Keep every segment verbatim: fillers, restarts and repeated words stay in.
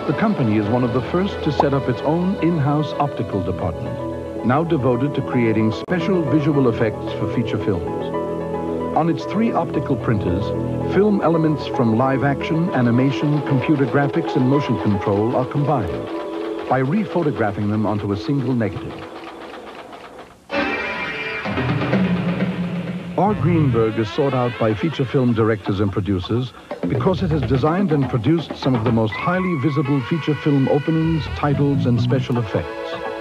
The company is one of the first to set up its own in-house optical department, now devoted to creating special visual effects for feature films. On its three optical printers, film elements from live action, animation, computer graphics, and motion control are combined by rephotographing them onto a single negative. R. Greenberg is sought out by feature film directors and producers because it has designed and produced some of the most highly visible feature film openings, titles, and special effects.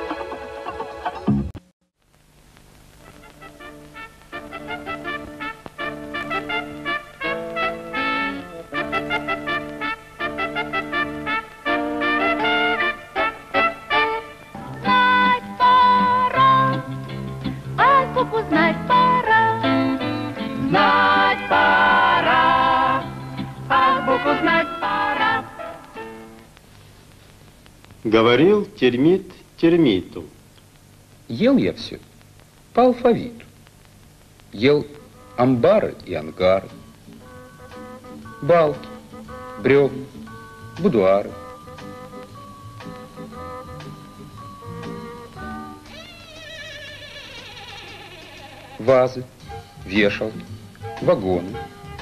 Говорил термит термиту. Ел я все по алфавиту. Ел амбары и ангары, балки, бревна, будуары. Вазы, вешалки, вагоны,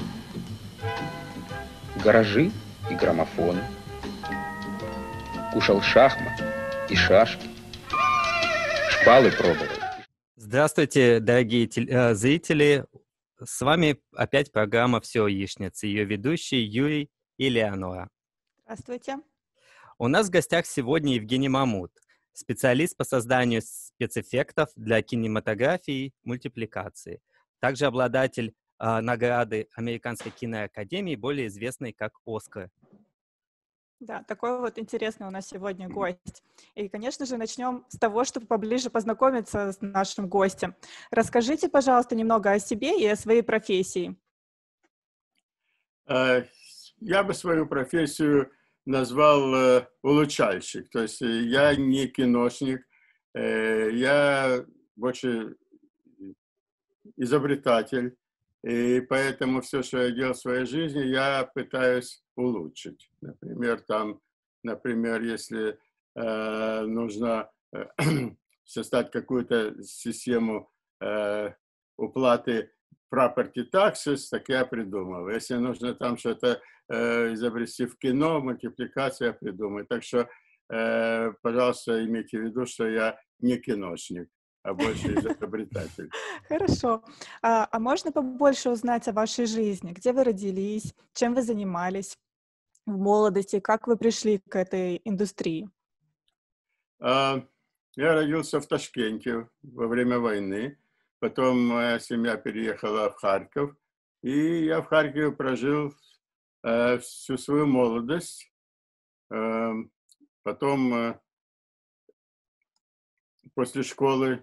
гаражи и граммофоны. Кушал шахмат и шашки, шпалы пробовал. Здравствуйте, дорогие тел- зрители. С вами опять программа «Все о яичнице», ее ведущие Юрий и Леонора. Здравствуйте. У нас в гостях сегодня Евгений Мамут, специалист по созданию спецэффектов для кинематографии и мультипликации. Также обладатель э, награды Американской киноакадемии, более известной как «Оскар». Да, такой вот интересный у нас сегодня гость. И, конечно же, начнем с того, чтобы поближе познакомиться с нашим гостем. Расскажите, пожалуйста, немного о себе и о своей профессии. Я бы свою профессию назвал улучшальщик. То есть я не киношник, я больше изобретатель. И поэтому все, что я делал в своей жизни, я пытаюсь улучшить. Например, там, например, если э, нужно э, создать какую-то систему э, уплаты property taxes, так я придумал. Если нужно там что-то э, изобрести в кино, мультипликацию я придумаю. Так что, э, пожалуйста, имейте в виду, что я не киношник, а больше изобретатель. Хорошо. А, а можно побольше узнать о вашей жизни? Где вы родились? Чем вы занимались в молодости? Как вы пришли к этой индустрии? Я родился в Ташкенте во время войны. Потом моя семья переехала в Харьков. И я в Харькове прожил всю свою молодость. Потом после школы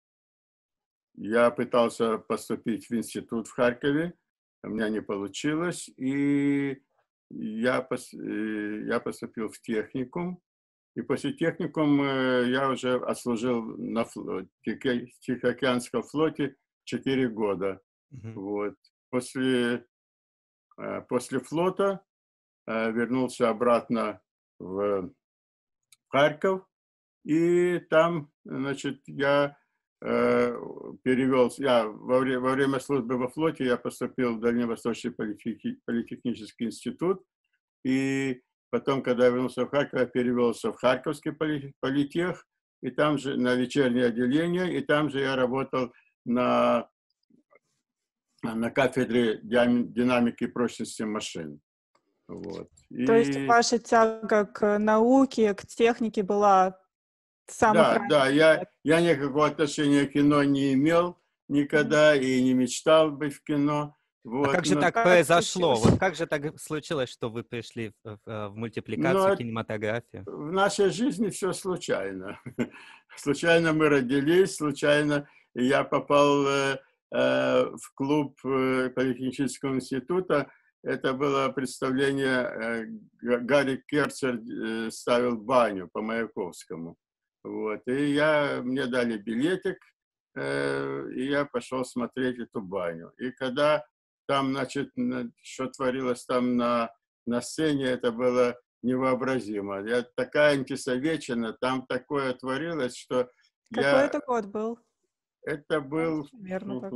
я пытался поступить в институт в Харькове, у меня не получилось, и я, я поступил в техникум, и после техникума я уже отслужил на флоте, Тихоокеанском флоте четыре года. Mm-hmm. Вот. После, после флота вернулся обратно в Харьков, и там, значит, я перевел, я во время, во время службы во флоте я поступил в Дальневосточный политех, политехнический институт, и потом, когда я вернулся в Харьков, я перевелся в Харьковский политех, и там же на вечернее отделение, и там же я работал на, на кафедре динамики и прочности машин. Вот. То и... есть ваша тяга к науке, к технике была самых Да, ранних да, я, я никакого отношения к кино не имел никогда и не мечтал быть в кино. Вот, а как же но... так произошло? Вот как же так случилось, что вы пришли в, в, в мультипликацию, но кинематографию? В нашей жизни все случайно. Случайно мы родились, случайно я попал э, э, в клуб э, Политехнического института. Это было представление, э, Гарри Керцер э, ставил баню по Маяковскому. Вот. И я, мне дали билетик, э, и я пошел смотреть эту баню. И когда там, значит, что творилось там на, на сцене, это было невообразимо. Я, такая антисоветчина, там такое творилось, что Какой я... это год был? Это был... Примерно так.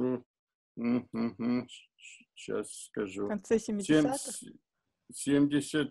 Сейчас В скажу. конце семидесятых? семьдесят...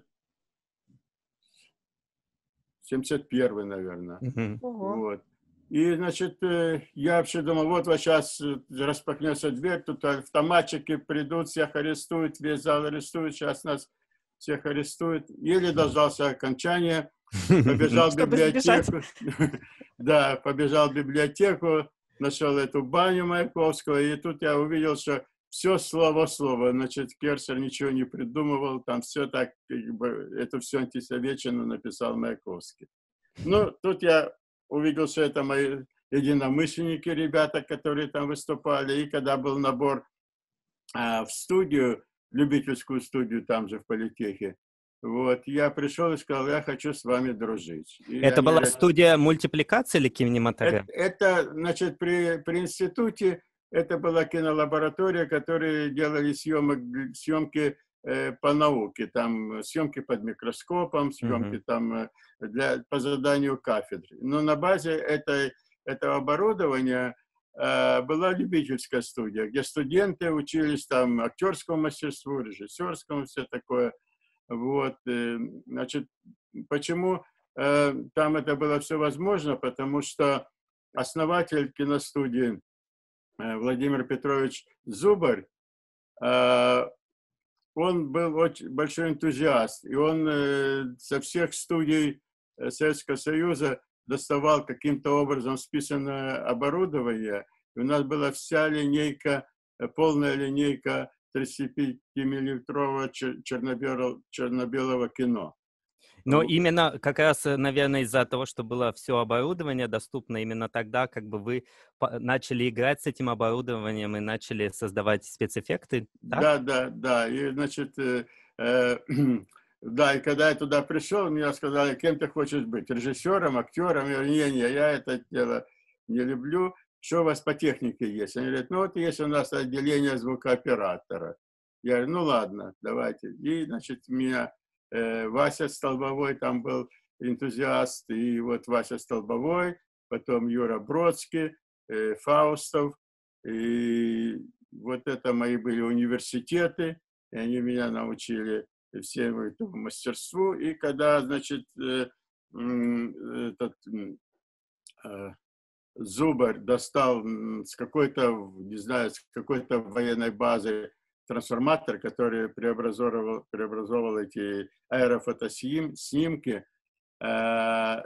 семьдесят первый, наверное. Мгм. Ого. Вот. И, значит, э, я вообще думал, вот, вот сейчас распахнется дверь, тут автоматчики придут, всех арестуют, весь зал арестует, сейчас нас всех арестуют. Еле дождался окончания, побежал в Чтобы сбежать. библиотеку. Да, побежал в библиотеку, нашел эту баню Маяковского, и тут я увидел, что все слово в слово. Значит, Керсер ничего не придумывал, там все так, как бы, это все антисоветчину написал Маяковский. Ну, тут я увидел, что это мои единомышленники, ребята, которые там выступали. И когда был набор а, в студию, любительскую студию там же в политехе, вот, я пришел и сказал, я хочу с вами дружить. И Это они была говорят, студия мультипликации или это, кинематографии? это, значит, при, при институте это была кинолаборатория, которые делали съемок, съемки э, по науке, там съемки под микроскопом, съемки Мгм. там э, для, по заданию кафедры. Но на базе этой, этого оборудования э, была любительская студия, где студенты учились там актерскому мастерству, режиссерскому, все такое. Вот, э, значит, почему э, там это было все возможно? Потому что основатель киностудии Владимир Петрович Зубарь, он был очень большой энтузиаст, и он со всех студий Советского Союза доставал каким-то образом списанное оборудование. И у нас была вся линейка, полная линейка тридцатипятимиллиметрового черно-белого, черно-белого кино. Но именно как раз, наверное, из-за того, что было все оборудование доступно, именно тогда как бы вы по- начали играть с этим оборудованием и начали создавать спецэффекты, так? Да, да, да. И, значит, э, э, да, и когда я туда пришел, мне сказали, кем ты хочешь быть, режиссером, актером? Я говорю, не-не, я это дело не люблю. Что у вас по технике есть? Они говорят, ну вот есть у нас отделение звукооператора. Я говорю, ну ладно, давайте. И, значит, меня э, Вася Столбовой там был энтузиаст, и вот Вася Столбовой, потом Юра Бродский, э, Фаустов, и вот это мои были университеты, и они меня научили всему этому мастерству. И когда, значит, э, этот э, Зубарь достал с какой-то, не знаю, с какой-то военной базы трансформатор, который преобразовывал, преобразовывал эти аэрофотоснимки, э,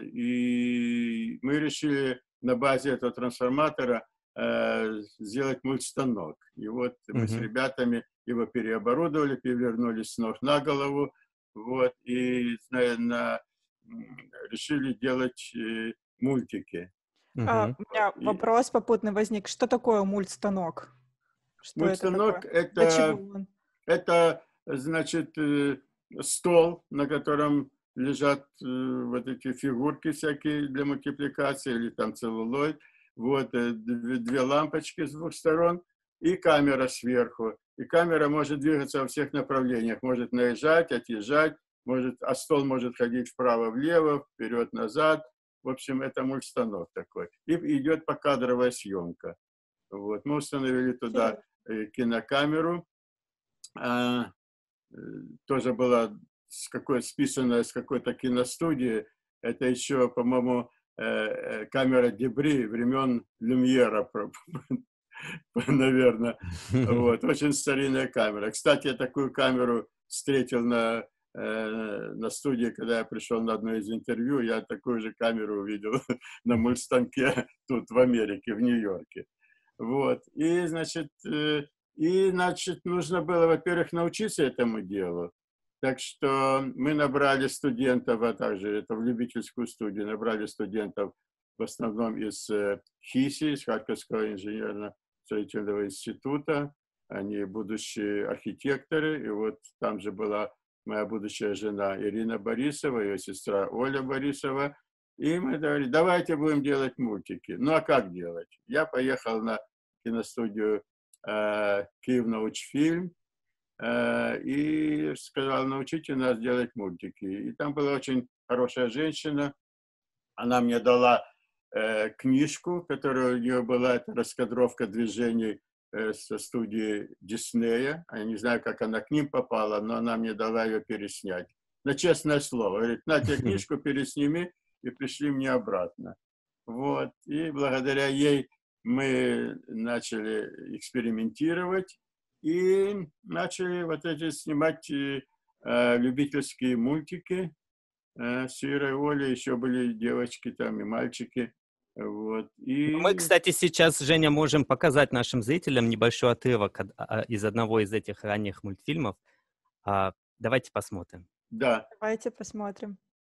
и мы решили на базе этого трансформатора сделать мультстанок. И вот мы с Мгм. ребятами его переоборудовали, перевернули с ног на голову, вот, и на, на, решили делать э, мультики. А, Мгм. у меня И вопрос попутный возник. Что такое мультстанок? Что это мультстанок такое? Для чего это, он? это, значит, э, стол, на котором лежат э, вот эти фигурки всякие для мультипликации, или там целлулоид. Вот э, две, две лампочки с двух сторон и камера сверху. И камера может двигаться во всех направлениях. Может наезжать, отъезжать, может, а стол может ходить вправо-влево, вперед-назад. В общем, это мультстанок такой. И идет покадровая съемка. Вот. Мы установили туда э, кинокамеру. А, э, тоже была с какой, списанная с какой-то киностудии. Это еще, по-моему, э, камера Дебри времен Люмьера, наверное. Вот. Очень старинная камера. Кстати, я такую камеру встретил на, э, на студии, когда я пришел на одно из интервью. Я такую же камеру увидел на мультстанке тут, в Америке, в Нью-Йорке. Вот. И, значит, э, и, значит, нужно было, во-первых, научиться этому делу. Так что мы набрали студентов, а также это в любительскую студию, набрали студентов в основном из э, ХИСИ, из Харьковского инженерно-строительного института. Они будущие архитекторы. И вот там же была моя будущая жена Ирина Борисова, ее сестра Оля Борисова. И мы говорили, давайте будем делать мультики. Ну а как делать? Я поехал на киностудию э, Киевнаучфильм. э, и сказал, научите нас делать мультики. И там была очень хорошая женщина, она мне дала э, книжку, которая у нее была, это раскадровка движений э, со студии Диснея. Я не знаю, как она к ним попала, но она мне дала ее переснять. На честное слово. Говорит, на тебе книжку пересними и пришли мне обратно. Вот. И благодаря ей мы начали экспериментировать и начали вот эти снимать э, любительские мультики. Э, с Ирой, Олей еще были девочки там и мальчики. Вот. И... Мы, кстати, сейчас, Женя, можем показать нашим зрителям небольшой отрывок от, а, из одного из этих ранних мультфильмов. А, давайте посмотрим. Да. Давайте посмотрим.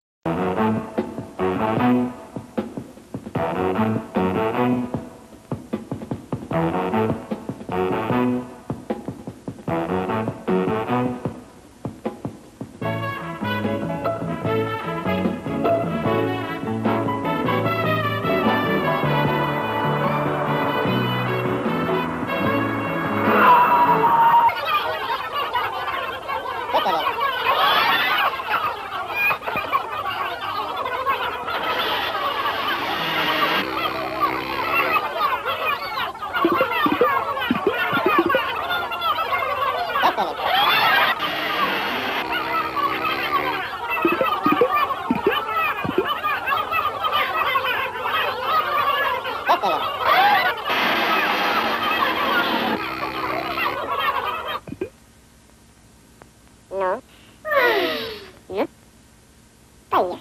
Ну? Нет? Поехали.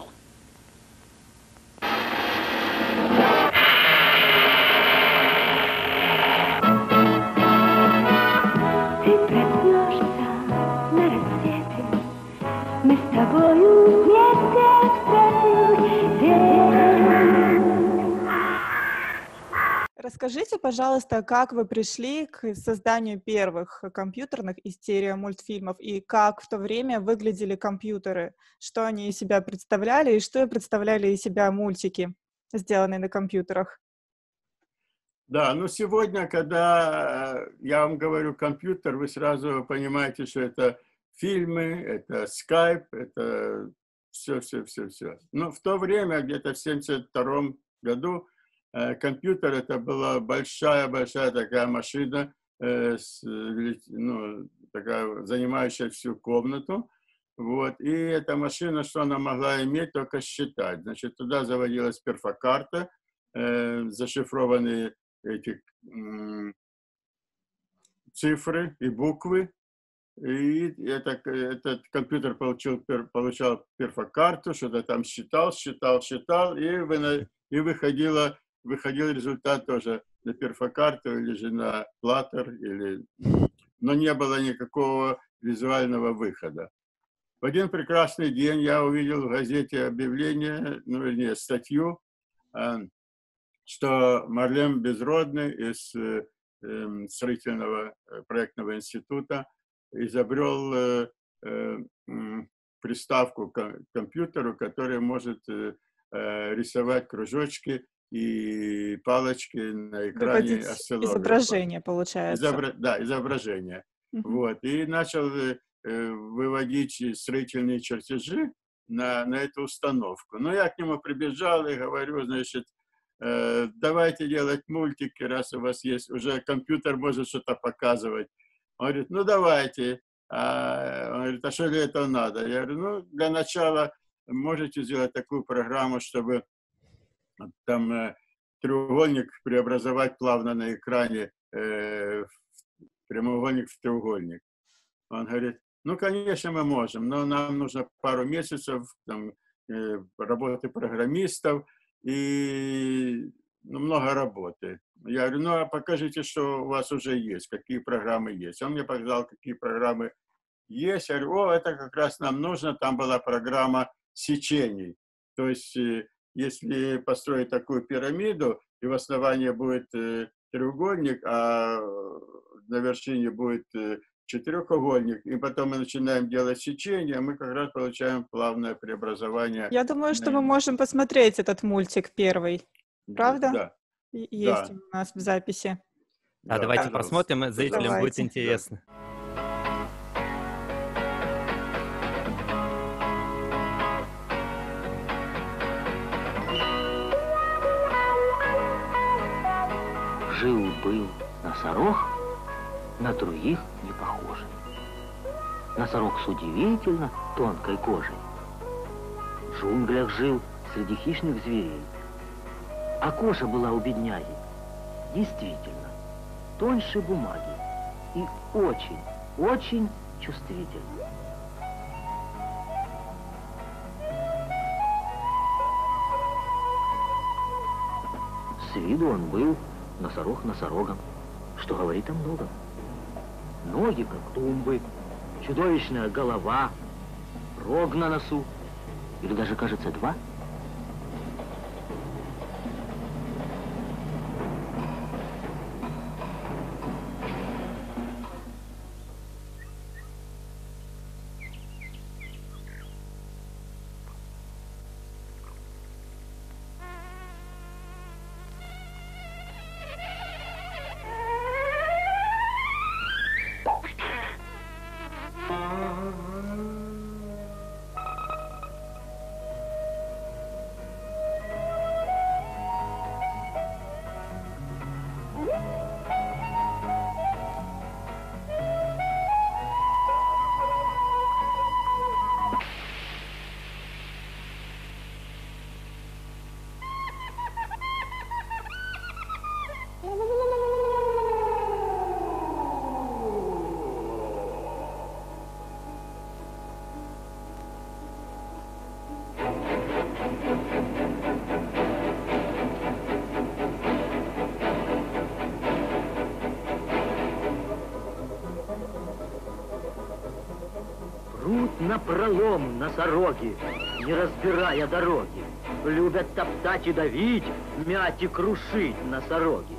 Ты проснешься на рассвете, мы с тобою вместе встретим день. Расскажите, пожалуйста, как вы пришли к созданию первых компьютерных и стереомультфильмов, и как в то время выглядели компьютеры, что они из себя представляли, и что представляли из себя мультики, сделанные на компьютерах? Да, ну сегодня, когда я вам говорю компьютер, вы сразу понимаете, что это фильмы, это скайп, это все-все-все-все. Но в то время, где-то в семьдесят втором году, компьютер это была большая-большая такая машина, э, с, ну, такая, занимающая всю комнату. Вот. И эта машина, что она могла иметь, только считать. Значит, туда заводилась перфокарта, э, зашифрованные эти э, цифры и буквы. И это, этот компьютер получил, получал перфокарту, что-то там считал, считал, считал, и, вы, и выходило выходил результат тоже на перфокарту или же на платтер, или... но не было никакого визуального выхода. В один прекрасный день я увидел в газете объявление, ну, вернее, статью, что Марлен Безродный из строительного проектного института изобрел приставку к компьютеру, которая может рисовать кружочки и палочки на экране осциллографа. Изображение, получается. Изобра... Да, изображение. Uh-huh. Вот. И начал э, выводить строительные чертежи на, на эту установку. Но я к нему прибежал и говорю, значит, э, давайте делать мультики, раз у вас есть, уже компьютер может что-то показывать. Он говорит, ну давайте. А, он говорит, а что для этого надо? Я говорю, ну для начала можете сделать такую программу, чтобы там э, треугольник преобразовать плавно на экране, э, прямоугольник в треугольник. Он говорит, ну, конечно, мы можем, но нам нужно пару месяцев там, э, работы программистов и ну, много работы. Я говорю, ну, а покажите, что у вас уже есть, какие программы есть. Он мне показал, какие программы есть. Я говорю, о, это как раз нам нужно. Там была программа сечений. То есть, э, если построить такую пирамиду, и в основании будет э, треугольник, а на вершине будет э, четырехугольник, и потом мы начинаем делать сечение, мы как раз получаем плавное преобразование. Я думаю, что мы можем посмотреть этот мультик первый. Правда? Да. Есть да. у нас в записи. Да, да давайте пожалуйста. Посмотрим, зрителям давайте. Будет интересно. Да. Жил-был носорог, на других не похожий. Носорог с удивительно тонкой кожей. В джунглях жил среди хищных зверей. А кожа была у бедняги действительно тоньше бумаги и очень, очень чувствительна. С виду он был носорог носорогом, что говорит о многом. Ноги, как тумбы, чудовищная голова, рог на носу, или даже, кажется, два. Напролом носороги, не разбирая дороги, любят топтать и давить, мять и крушить носороги.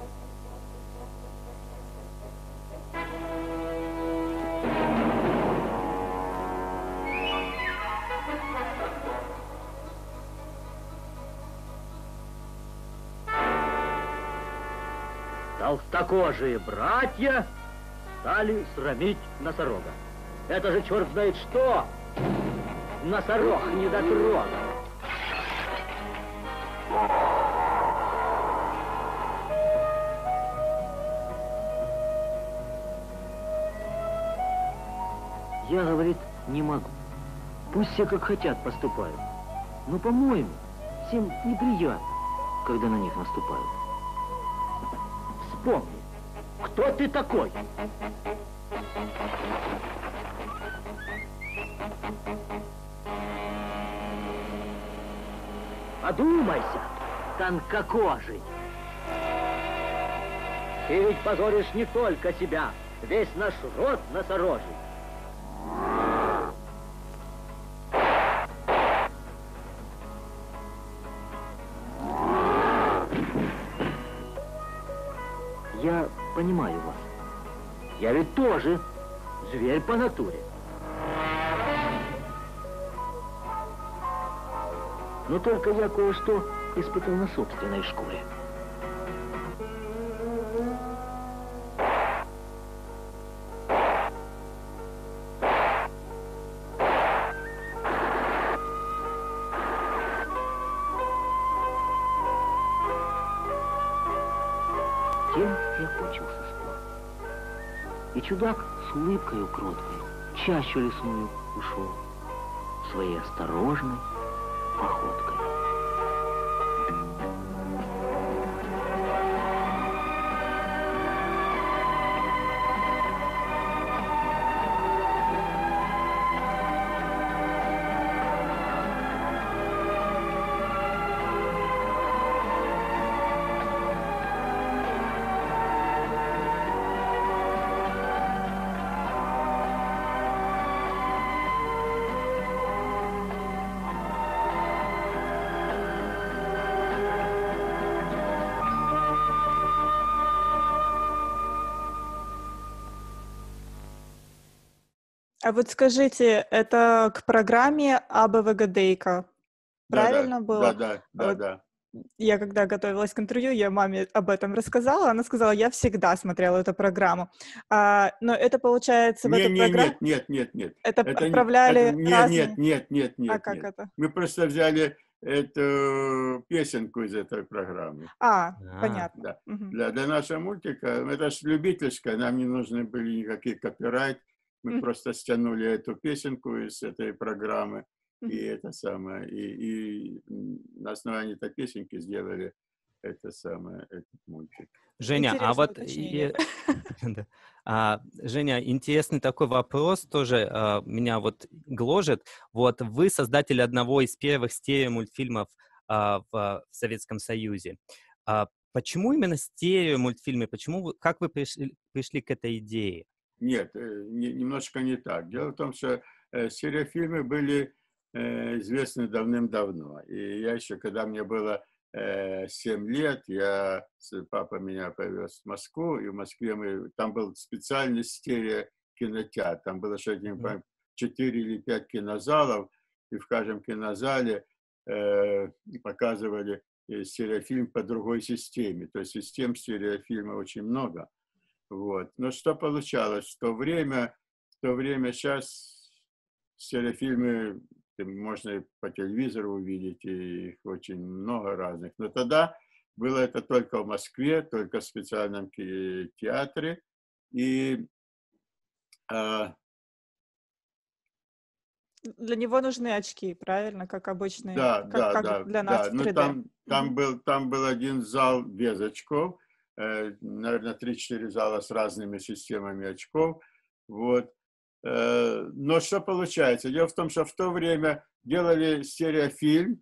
Толстокожие братья стали срамить носорога. Это же черт знает что! Носорог недотрога! Я, говорит, не могу. Пусть все как хотят поступают. Но, по-моему, всем неприятно, когда на них наступают. Вспомни, кто ты такой? Одумайся, тонкокожий. Ты ведь позоришь не только себя, весь наш род носорожий. Я понимаю вас. Я ведь тоже зверь по натуре. Но только я кое-что испытал на собственной шкуре. Тем я кончился спор. И чудак с улыбкою кроткой чащу лесную ушел своей осторожной походкой. А вот скажите, это к программе АБВГДейка, правильно да, было? Да, да, да, Вот да. я когда готовилась к интервью, я маме об этом рассказала, она сказала, я всегда смотрела эту программу. А, но это получается в Нет, эту нет, программу... нет, нет, нет, нет. Это Это не- отправляли это- нет, разные... нет, нет, нет, А нет, как нет. это? Мы просто взяли эту песенку из этой программы. А, А, понятно. Да. Мгм. Для, для нашего мультика, это же любительская, нам не нужны были никакие копирайт. Мы Мгм. просто стянули эту песенку из этой программы. И Мгм. это самое, и, и м, на основании этой песенки сделали это самое, этот мультик. Женя, а Интересное вот уточнение. и- да. А, Женя, интересный такой вопрос тоже а, меня вот гложет. Вот вы создатель одного из первых стереомультфильмов а, в, в Советском Союзе. А почему именно стереомультфильмы? Почему вы, как вы пришли, пришли к этой идее? Нет, э, не- немножко не так. Дело в том, что э, стереофильмы были э, известны давным-давно. И я еще, когда мне было э, семь лет, я, с- папа меня повез в Москву, и в Москве мы, там был специальный стереокинотеатр. Там было, что я не Мгм. помню, четыре или пять кинозалов, и в каждом кинозале э, показывали э, стереофильм по другой системе. То есть систем стереофильма очень много. Вот. Но что получалось? В то время, в то время сейчас стереофильмы можно и по телевизору увидеть, и их очень много разных. Но тогда было это только в Москве, только в специальном ки- театре. И а, Для него нужны очки, правильно? Как обычные, да, как, да, как да, для нас да. в Ну три дэ. там, там Мгм. был, там был один зал без очков, э, наверное, три-четыре зала с разными системами очков. Вот. Э, Но что получается? Дело в том, что в то время делали стереофильм,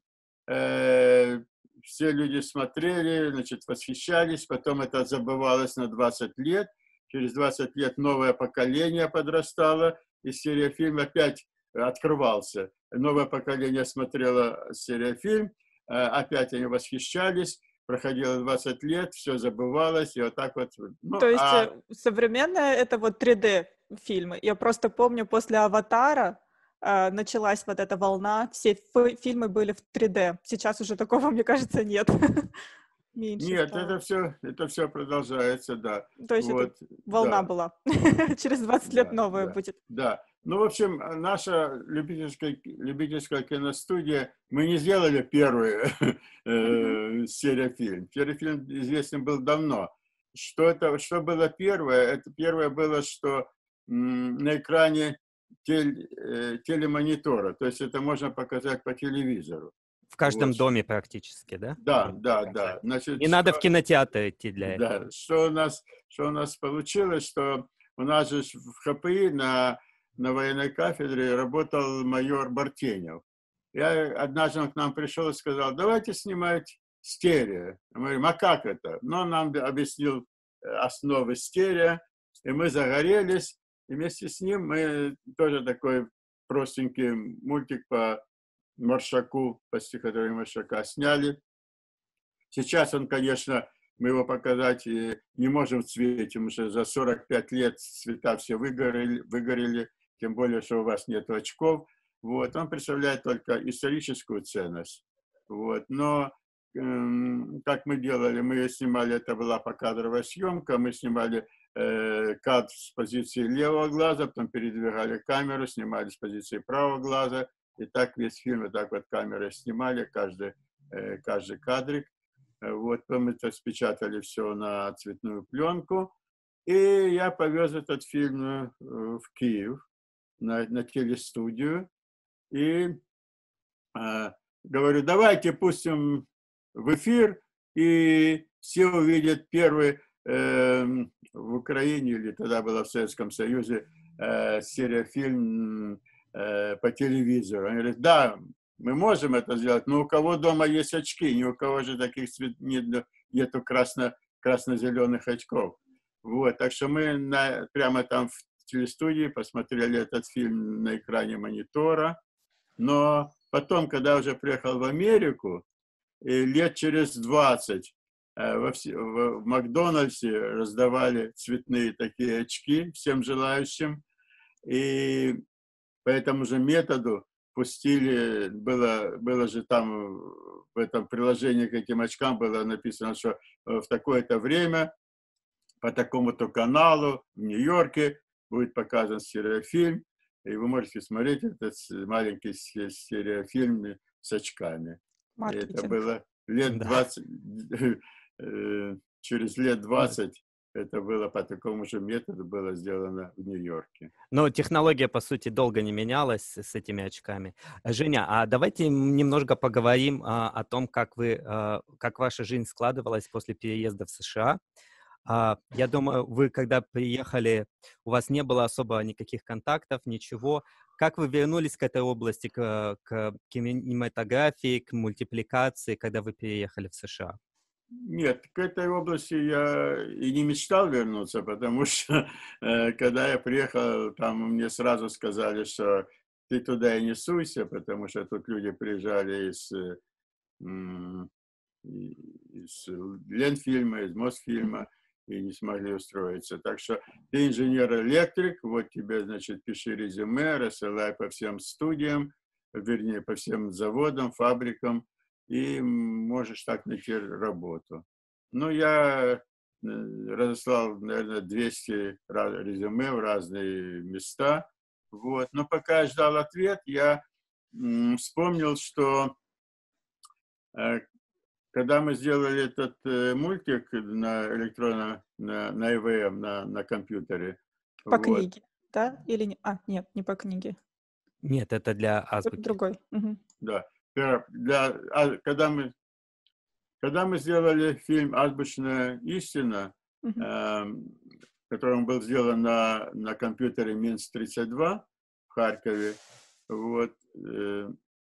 э, все люди смотрели, значит, восхищались, потом это забывалось на двадцать лет, через двадцать лет новое поколение подрастало, и стереофильм опять открывался. Новое поколение смотрело стереофильм, э, опять они восхищались, проходило двадцать лет, все забывалось, и вот так вот. Ну, То есть а э, современное это вот три дэ фильмы. Я просто помню, после «Аватара» а, началась вот эта волна, все фи- фильмы были в три дэ. Сейчас уже такого, мне кажется, нет. Меньше нет, это стало. все, это все продолжается, да. То есть это Вот, волна да, была. Через двадцать лет да, новая да, будет. да. Ну, в общем, наша любительская, любительская киностудия, мы не сделали первый Мгм. э, стереофильм. Стереофильм известен был давно. Что это, что было первое? Это первое было, что м, на экране тель- э, телемонитора, то есть это можно показать по телевизору. В каждом Вот. доме практически, да? Да, Можно да, показать. да. Значит, Не надо в что, кинотеатр идти для да, этого. что у нас, что у нас получилось, что у нас же в ХПИ на, на военной кафедре работал майор Бартенев. Я однажды он к нам пришел и сказал: давайте снимать стерео. Мы говорим: а как это? Но он нам объяснил э, основы стерео, и мы загорелись. И вместе с ним мы тоже такой простенький мультик по Маршаку, по стихотворению Маршака сняли. Сейчас он, конечно, мы его показать э, не можем в цвете, потому что за сорок пять лет цвета все выгорели, выгорели, тем более, что у вас нет очков. Вот. Он представляет только историческую ценность. Вот. Но эм, как мы делали, мы снимали, это была покадровая съемка, мы снимали э, кадр с позиции левого глаза, потом передвигали камеру, снимали с позиции правого глаза, и так весь фильм, вот так вот камерой снимали, каждый, э, каждый кадрик. Вот, потом это спечатали все на цветную пленку. И я повез этот фильм э, в Киев на, на телестудию. И э, говорю: давайте пустим в эфир, и все увидят первый э, в Украине, или тогда было в Советском Союзе, э, стереофильм э, по телевизору. Они говорят: да, мы можем это сделать, но у кого дома есть очки, ни у кого же таких цвет, нет, нету красно, красно-зеленых очков. Вот, так что мы на, прямо там в телестудии посмотрели этот фильм на экране монитора. Но потом, когда уже приехал в Америку, и лет через двадцать э, во все, в, в Макдональдсе раздавали цветные такие очки всем желающим. И по этому же методу пустили, было, было же там в этом приложении к этим очкам было написано, что в такое-то время по такому-то каналу в Нью-Йорке будет показан стереофильм, и вы можете смотреть этот маленький стереофильм с очками. Маркетинг. Это было лет Да. двадцать, э, через лет двадцать это было по такому же методу было сделано в Нью-Йорке. Но технология, по сути, долго не менялась с с этими очками. Э, Женя, а давайте м, немножко поговорим а, о том, как вы, а, как ваша жизнь складывалась после переезда в США. А, я думаю, вы, когда приехали, у вас не было особо никаких контактов, ничего. Как вы вернулись к этой области, к, к кинематографии, к мультипликации, когда вы переехали в США? Нет, к этой области я и не мечтал вернуться, потому что э, когда я приехал, там мне сразу сказали, что ты туда и не суйся, потому что тут люди приезжали из, э, м, и- из Ленфильма, из Мосфильма и не смогли устроиться. Так что ты инженер-электрик, вот тебе, значит, пиши резюме, рассылай по всем студиям, вернее, по всем заводам, фабрикам, и можешь так найти работу. Ну, я э, разослал, наверное, двести ра- резюме в разные места, вот. Но пока я ждал ответ, я м, вспомнил, что э, когда мы сделали этот э, мультик на электронном, на, на и ви эм, на, на компьютере, По вот, книге, да? Или не? А, нет, не по книге. Нет, это для Д- азбуки. Другой. Мгм. да, Пер- для, а, когда мы Когда мы сделали фильм «Азбучная истина», Мгм. эм, который был сделан на, на компьютере Минс тридцать два в Харькове, вот, э,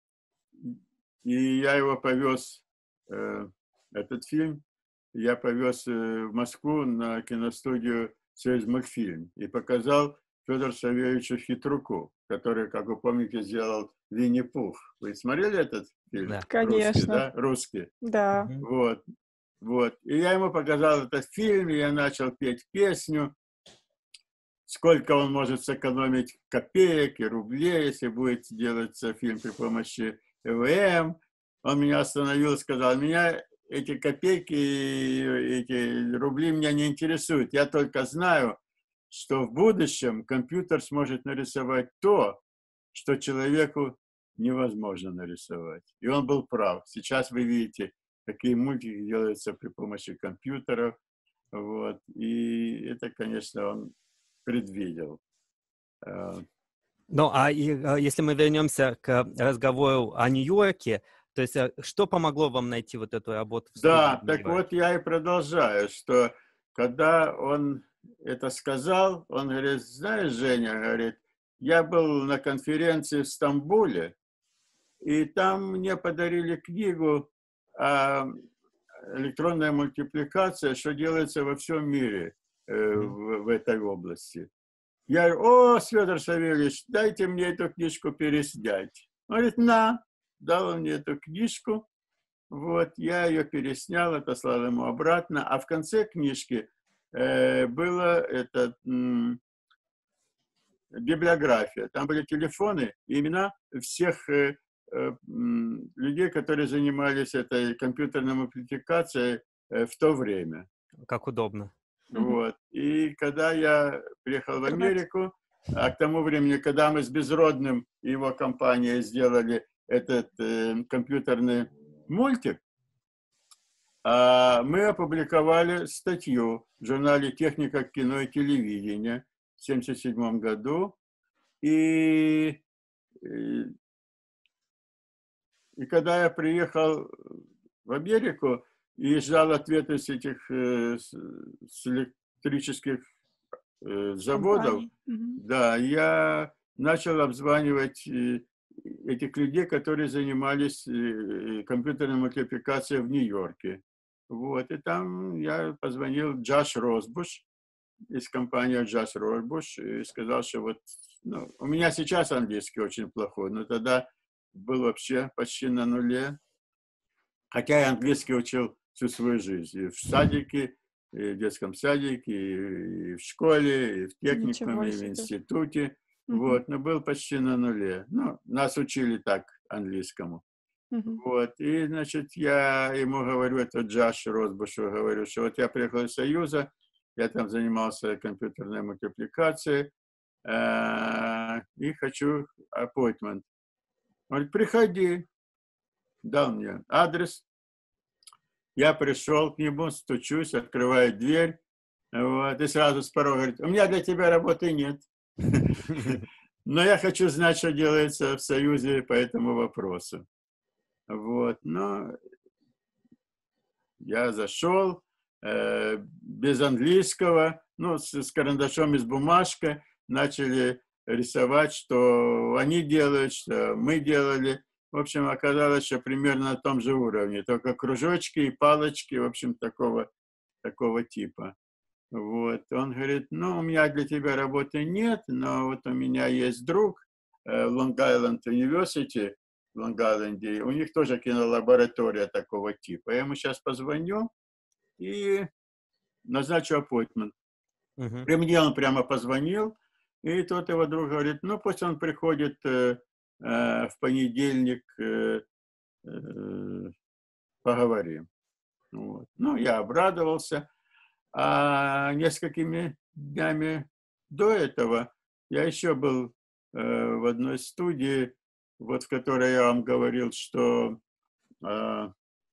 и я его повез, э, этот фильм, я повез э, в Москву на киностудию «Союзмультфильм» и показал Федору Савельевичу Хитруку, который, как вы помните, сделал «Винни-Пух». Вы смотрели этот фильм? Да. Русский, Конечно. да? Русский. Да. Мгм. Вот, вот. И я ему показал этот фильм, и я начал петь песню, сколько он может сэкономить копеек и рублей, если будет делаться фильм при помощи и ви эм. Он меня остановил и сказал, меня эти копейки, и эти рубли меня не интересуют. Я только знаю, что в будущем компьютер сможет нарисовать то, что человеку невозможно нарисовать. И он был прав. Сейчас вы видите, какие мультики делаются при помощи компьютеров. Вот. И это, конечно, он предвидел. Э, Ну, а и, а, если мы вернемся к разговору о Нью-Йорке, то есть э, что помогло вам найти вот эту работу в студии Да, в так вот Нью-Йорке? я и продолжаю, что когда он это сказал, он говорит, знаешь, Женя, говорит, я был на конференции в Стамбуле, и там мне подарили книгу а, «Электронная мультипликация. Что делается во всем мире э, Мгм. в, в этой области». Я говорю, о, Федор Савельевич, дайте мне эту книжку переснять. Он говорит, на, дал он мне эту книжку. Вот, я ее переснял, отослал ему обратно, а в конце книжки э, была эта м, библиография. Там были телефоны и имена всех э, э, м, людей, которые занимались этой компьютерной мультипликацией э, в то время. Как удобно. Мгм. Вот. И когда я приехал в Интернет. Америку, а к тому времени, когда мы с Безродным и его компанией сделали этот э, компьютерный мультик, а, мы опубликовали статью в журнале «Техника кино и телевидения» в тысяча девятьсот семьдесят седьмом году. И, и, и когда я приехал в Америку и ждал ответа с этих э, с, с электрических э, заводов, Компании. Мгм. да, я начал обзванивать э, этих людей, которые занимались э, компьютерной мультипликацией в Нью-Йорке. Вот, и там я позвонил Джош Росбуш из компании Джош Росбуш и сказал, что вот, ну, у меня сейчас английский очень плохой, но тогда был вообще почти на нуле. Хотя я английский учил всю свою жизнь. И в садике, и в детском садике, и в школе, и в Ничего техникуме, и в себе. институте. Мгм. Вот, но был почти на нуле. Ну, нас учили так английскому. Мгм. Вот, и, значит, я ему говорю, это Джош Росбушу говорю, что вот я приехал из Союза, я там занимался компьютерной мультипликацией, э, и хочу appointment. Он говорит, приходи. дал мне адрес. Я пришел к нему, стучусь, открываю дверь, вот, и сразу с порога говорит: у меня для тебя работы нет. Но я хочу знать, что делается в Союзе по этому вопросу. Вот, но я зашел э, без английского, ну, с, с карандашом и с бумажкой, начали рисовать, что они делают, что мы делали. В общем, оказалось, что примерно на том же уровне, только кружочки и палочки, в общем, такого, такого типа. Вот. Он говорит: ну, у меня для тебя работы нет, но вот у меня есть друг э, в Лонг-Айленд Университи, в Лонг-Айленде, у них тоже кинолаборатория такого типа. Я ему сейчас позвоню и назначу аппоинтмент. Мгм. При мне он прямо позвонил, и тот его друг говорит: ну, пусть он приходит э, э, в понедельник, э, э, поговорим. Вот. Ну, я обрадовался. А несколькими днями до этого я еще был э, в одной студии, вот в которой я вам говорил, что э,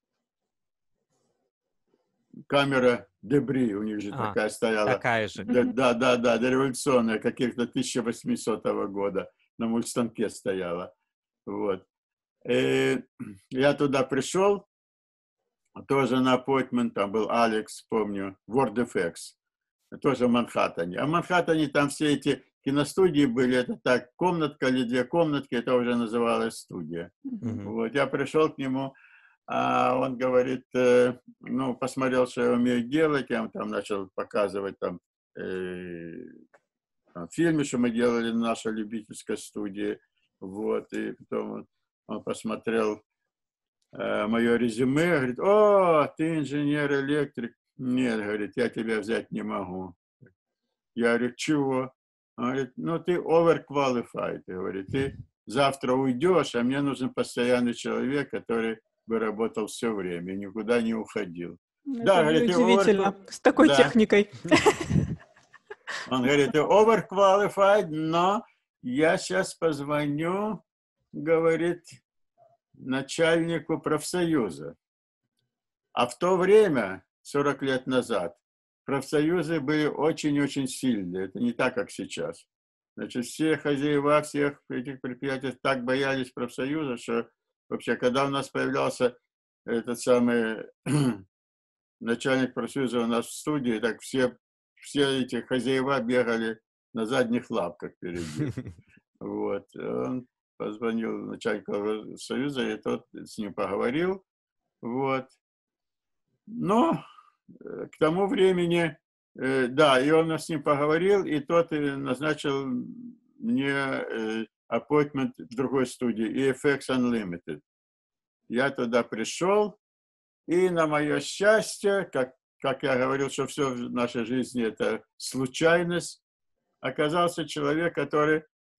камера Дебри, у них же А, такая стояла. такая же. Да, да, да, да, дореволюционная, каких-то тысяча восьмисотого года на мультстанке стояла. Вот. И я туда пришел, тоже на appointment, там был Алекс, помню, WordFX, тоже в Манхэттене. А в Манхэттене там все эти киностудии были, это так, комнатка или две комнатки, это уже называлась студия. Мгм. Вот, я пришел к нему, а он говорит, э, ну, посмотрел, что я умею делать, я ему там начал показывать там, э, там фильмы, что мы делали в нашей любительской студии, вот, и потом он, он посмотрел э, мое резюме, говорит: о, ты инженер-электрик. Нет, говорит, я тебя взять не могу. Я говорю: чего? Он говорит: ну, ты overqualified. Говорит, ты завтра уйдешь, а мне нужен постоянный человек, который бы работал все время, никуда не уходил. Ну, Да, это говорит, ты неудивительно, overqualified. с такой Да. техникой. Он говорит: ты overqualified, но я сейчас позвоню, говорит, начальнику профсоюза. А в то время, сорок лет назад, профсоюзы были очень-очень сильные. Это не так, как сейчас. Значит, все хозяева всех этих предприятий так боялись профсоюза, что вообще, когда у нас появлялся этот самый начальник профсоюза у нас в студии, так все, все эти хозяева бегали на задних лапках перед ним. Вот. Он позвонил начальнику союза, и тот с ним поговорил. Вот. Но э, к тому времени, э, да, и он с ним поговорил, и тот э, назначил мне э, appointment в другой студии, и эф икс Unlimited. Я туда пришел, и на мое счастье, как, как я говорил, что все в нашей жизни это случайность, оказался человек, который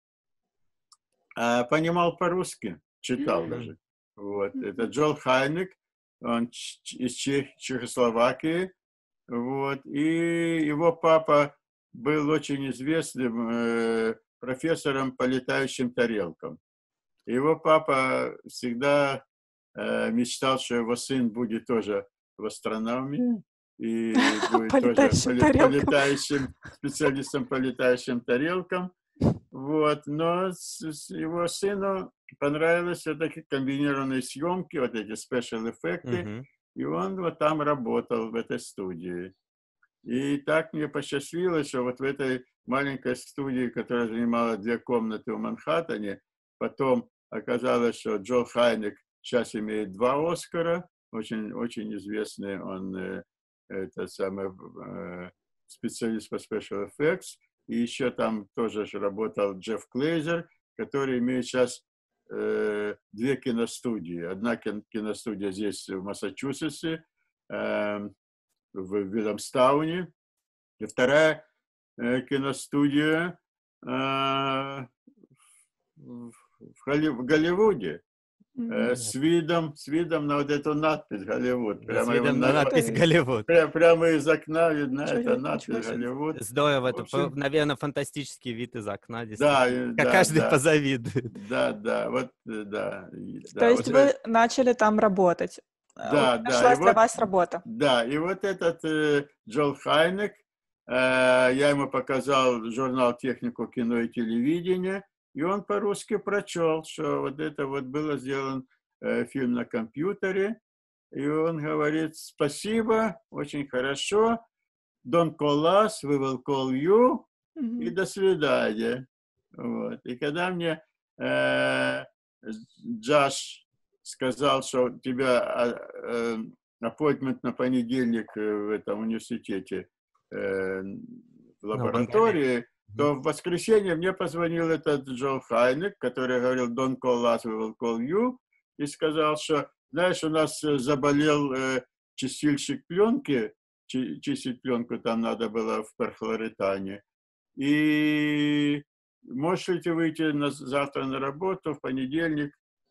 э, понимал по-русски, читал даже. Вот. Это Джол Хайник, он из Чех, Чехословакии. Вот. И его папа был очень известным э, профессором по летающим тарелкам. Его папа всегда э, мечтал, что его сын будет тоже в астрономии и будет По тоже летающим по, тарелкам. по летающим, специалистом по летающим тарелкам. Вот. Но с, с его сыну понравились все-таки комбинированные съемки, вот эти спешл эффекты, Мгм. и он вот там работал в этой студии. И так мне посчастливилось, что вот в этой маленькой студии, которая занимала две комнаты в Манхэттене, потом оказалось, что Джо Хайник сейчас имеет два Оскара, очень, очень известный он, э, это самый э, специалист по special effects, и еще там тоже же работал Джефф Клейзер, который имеет сейчас э, две киностудии. Одна кин- киностудия здесь в Массачусетсе, э, в Вильямстауне, и вторая э, киностудия э, в, в Холли- в Голливуде. э, с видом, с видом на вот эту надпись «Голливуд». Да, с Прямо, его видом на на- надпись Ты- «Голливуд». пря- прямо из окна видна Ничего эта себе, надпись ничего себе. «Голливуд». Здорово, В это, общем, наверное, фантастический вид из окна, да, действительно. и- Как да, каждый да, позавидует. да, да, вот, э, да, и- То да, есть вот, вы э, начали там работать. Э, у- да, да, и Нашлась для вот, вас работа. да, и вот этот э, Джол Хайнек, э, я ему показал журнал «Технику кино и телевидения», и он по-русски прочел, что вот это вот было сделан э, фильм на компьютере, и он говорит: спасибо, очень хорошо, don't call us, we will call you, и Мгм. до свидания. Вот. И когда мне э, Джаш сказал, что у тебя а, э, appointment на понедельник э, в этом университете, э, в На лаборатории, Вангале. то в воскресенье мне позвонил этот Джо Хайнек, который говорил don't call us, we will call you, и сказал, что, знаешь, у нас э, заболел э, чистильщик пленки, чи- чистить пленку там надо было в перхлоретане, и можешь ли ты выйти на, завтра на работу, в понедельник,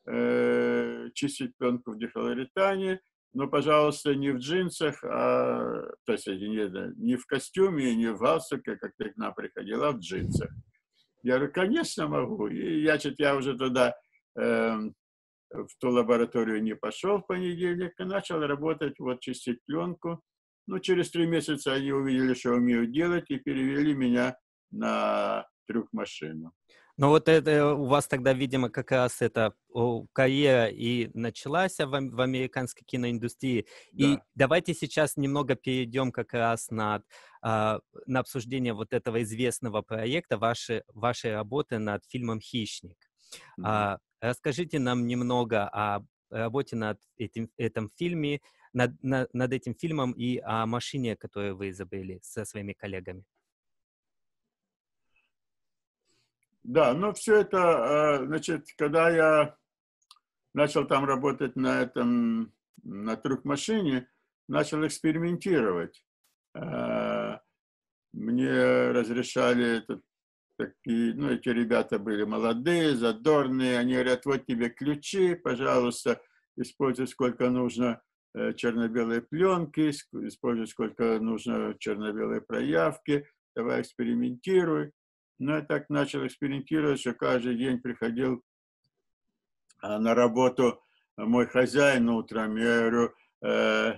э, чистить пленку в дихлоретане, но, пожалуйста, не в джинсах, а, то есть не, не в костюме, не в галстуке, как ты к нам приходила, а в джинсах. Я говорю, конечно, могу. И я, чуть, я уже туда, э, в ту лабораторию не пошел в понедельник, и начал работать, вот, чистить пленку. Ну, через три месяца они увидели, что умею делать, и перевели меня на трюк-машину. Ну вот это у вас тогда, видимо, как раз эта о, карьера и началась в, ам- в американской киноиндустрии. И Да. давайте сейчас немного перейдем как раз на, а, на обсуждение вот этого известного проекта, вашей, вашей работы над фильмом «Хищник». Мгм. А, расскажите нам немного о работе над этим, этом фильме, над, на- над этим фильмом и о машине, которую вы изобрели со своими коллегами. Да, ну все это, э, значит, когда я начал там работать на этом, на трюк-машине, начал экспериментировать. Э, Мне разрешали, это, такие, ну, эти ребята были молодые, задорные, они говорят, вот тебе ключи, пожалуйста, используй сколько нужно э, черно-белой пленки, ск- используй сколько нужно черно-белой проявки, давай экспериментируй. Ну, я так начал экспериментировать, что каждый день приходил а, на работу мой хозяин утром, я говорю, э,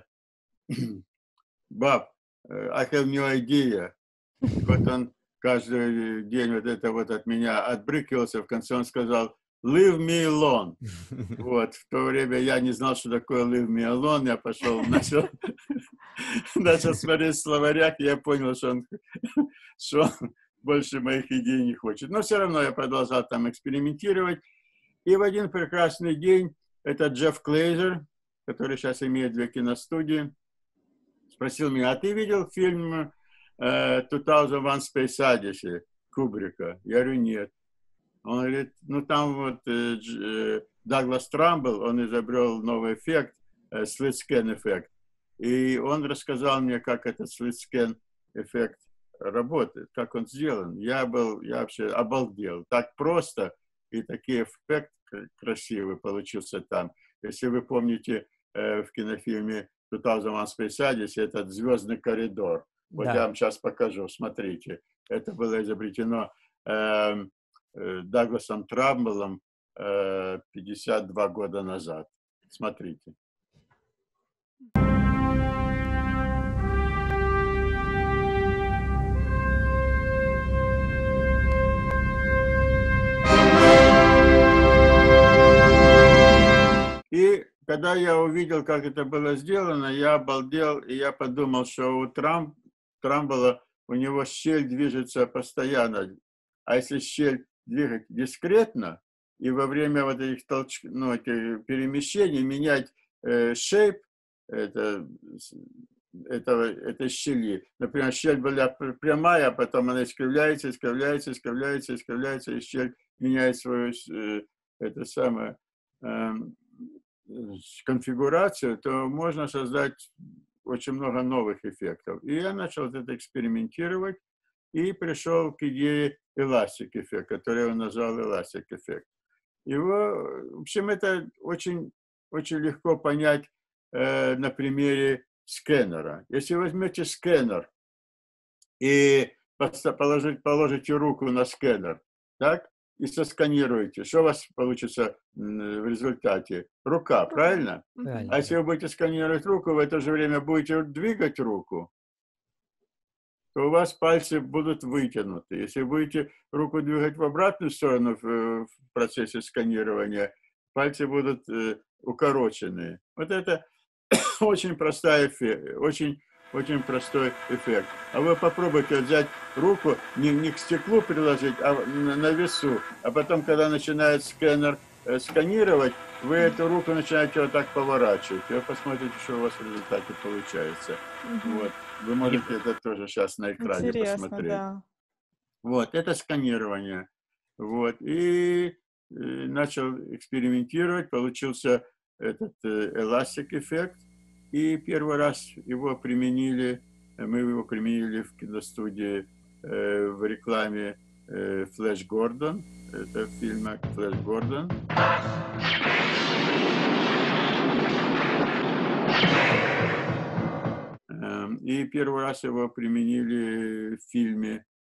баб, э, I have no idea. И вот он каждый день вот это вот от меня отбрыкивался, в конце он сказал, leave me alone. Вот, в то время я не знал, что такое leave me alone, я пошел, начал, начал смотреть в словарях, и я понял, что он, что он больше моих идей не хочет. Но все равно я продолжал там экспериментировать. И в один прекрасный день этот Джефф Клейзер, который сейчас имеет две киностудии, спросил меня, а ты видел фильм э, две тысячи один Space Odyssey Кубрика? Я говорю, нет. Он говорит, ну там вот э, Дж, э, Даглас Трамбл, он изобрел новый эффект, э, split scan эффект. И он рассказал мне, как этот split scan эффект работает, как он сделан. Я был, я вообще обалдел. Так просто, и такой эффект красивый получился там. Если вы помните э, в кинофильме две тысячи один Space Odyssey, этот звездный коридор. Вот Да. я вам сейчас покажу, смотрите. Это было изобретено э, э, Дагласом Трамблом э, пятьдесят два года назад. Смотрите. И когда я увидел, как это было сделано, я обалдел, и я подумал, что у Трамп, Трамбола, у него щель движется постоянно. А если щель двигать дискретно, и во время вот этих, толч... ну, этих перемещений менять э, shape это, этого, этой щели. Например, щель была прямая, а потом она искривляется, искривляется, искривляется, искривляется, и щель меняет свою э, это самое, э, конфигурацию, то можно создать очень много новых эффектов. И я начал это экспериментировать и пришел к идее Elastic эффект, который я назвал Elastic эффект. Его, в общем, это очень, очень легко понять э, на примере скэнера. Если возьмете скэнер и положить, положите руку на скэнер, так, и сосканируете, что у вас получится в результате? Рука, правильно? Правильно. А если вы будете сканировать руку, в это же время будете двигать руку, то у вас пальцы будут вытянуты. Если вы будете руку двигать в обратную сторону в, в процессе сканирования, пальцы будут э, укорочены. Вот это очень простой эффект, очень, очень простой эффект. А вы попробуйте взять руку, не, не к стеклу приложить, а на, на весу. А потом, когда начинает сканер э, сканировать, вы эту руку начинаете вот так поворачивать. И вы посмотрите, что у вас в результате получается. Mm-hmm. Вот. Вы можете это тоже сейчас на экране Интересно, посмотреть. Да. Вот, это сканирование. Вот. И, и начал экспериментировать, получился этот э, elastic эффект. И первый раз его применили, мы его применили в киностудии э, в рекламе э, Флэш Гордон. Это фильм Флэш Гордон. И первый раз его применили в фильме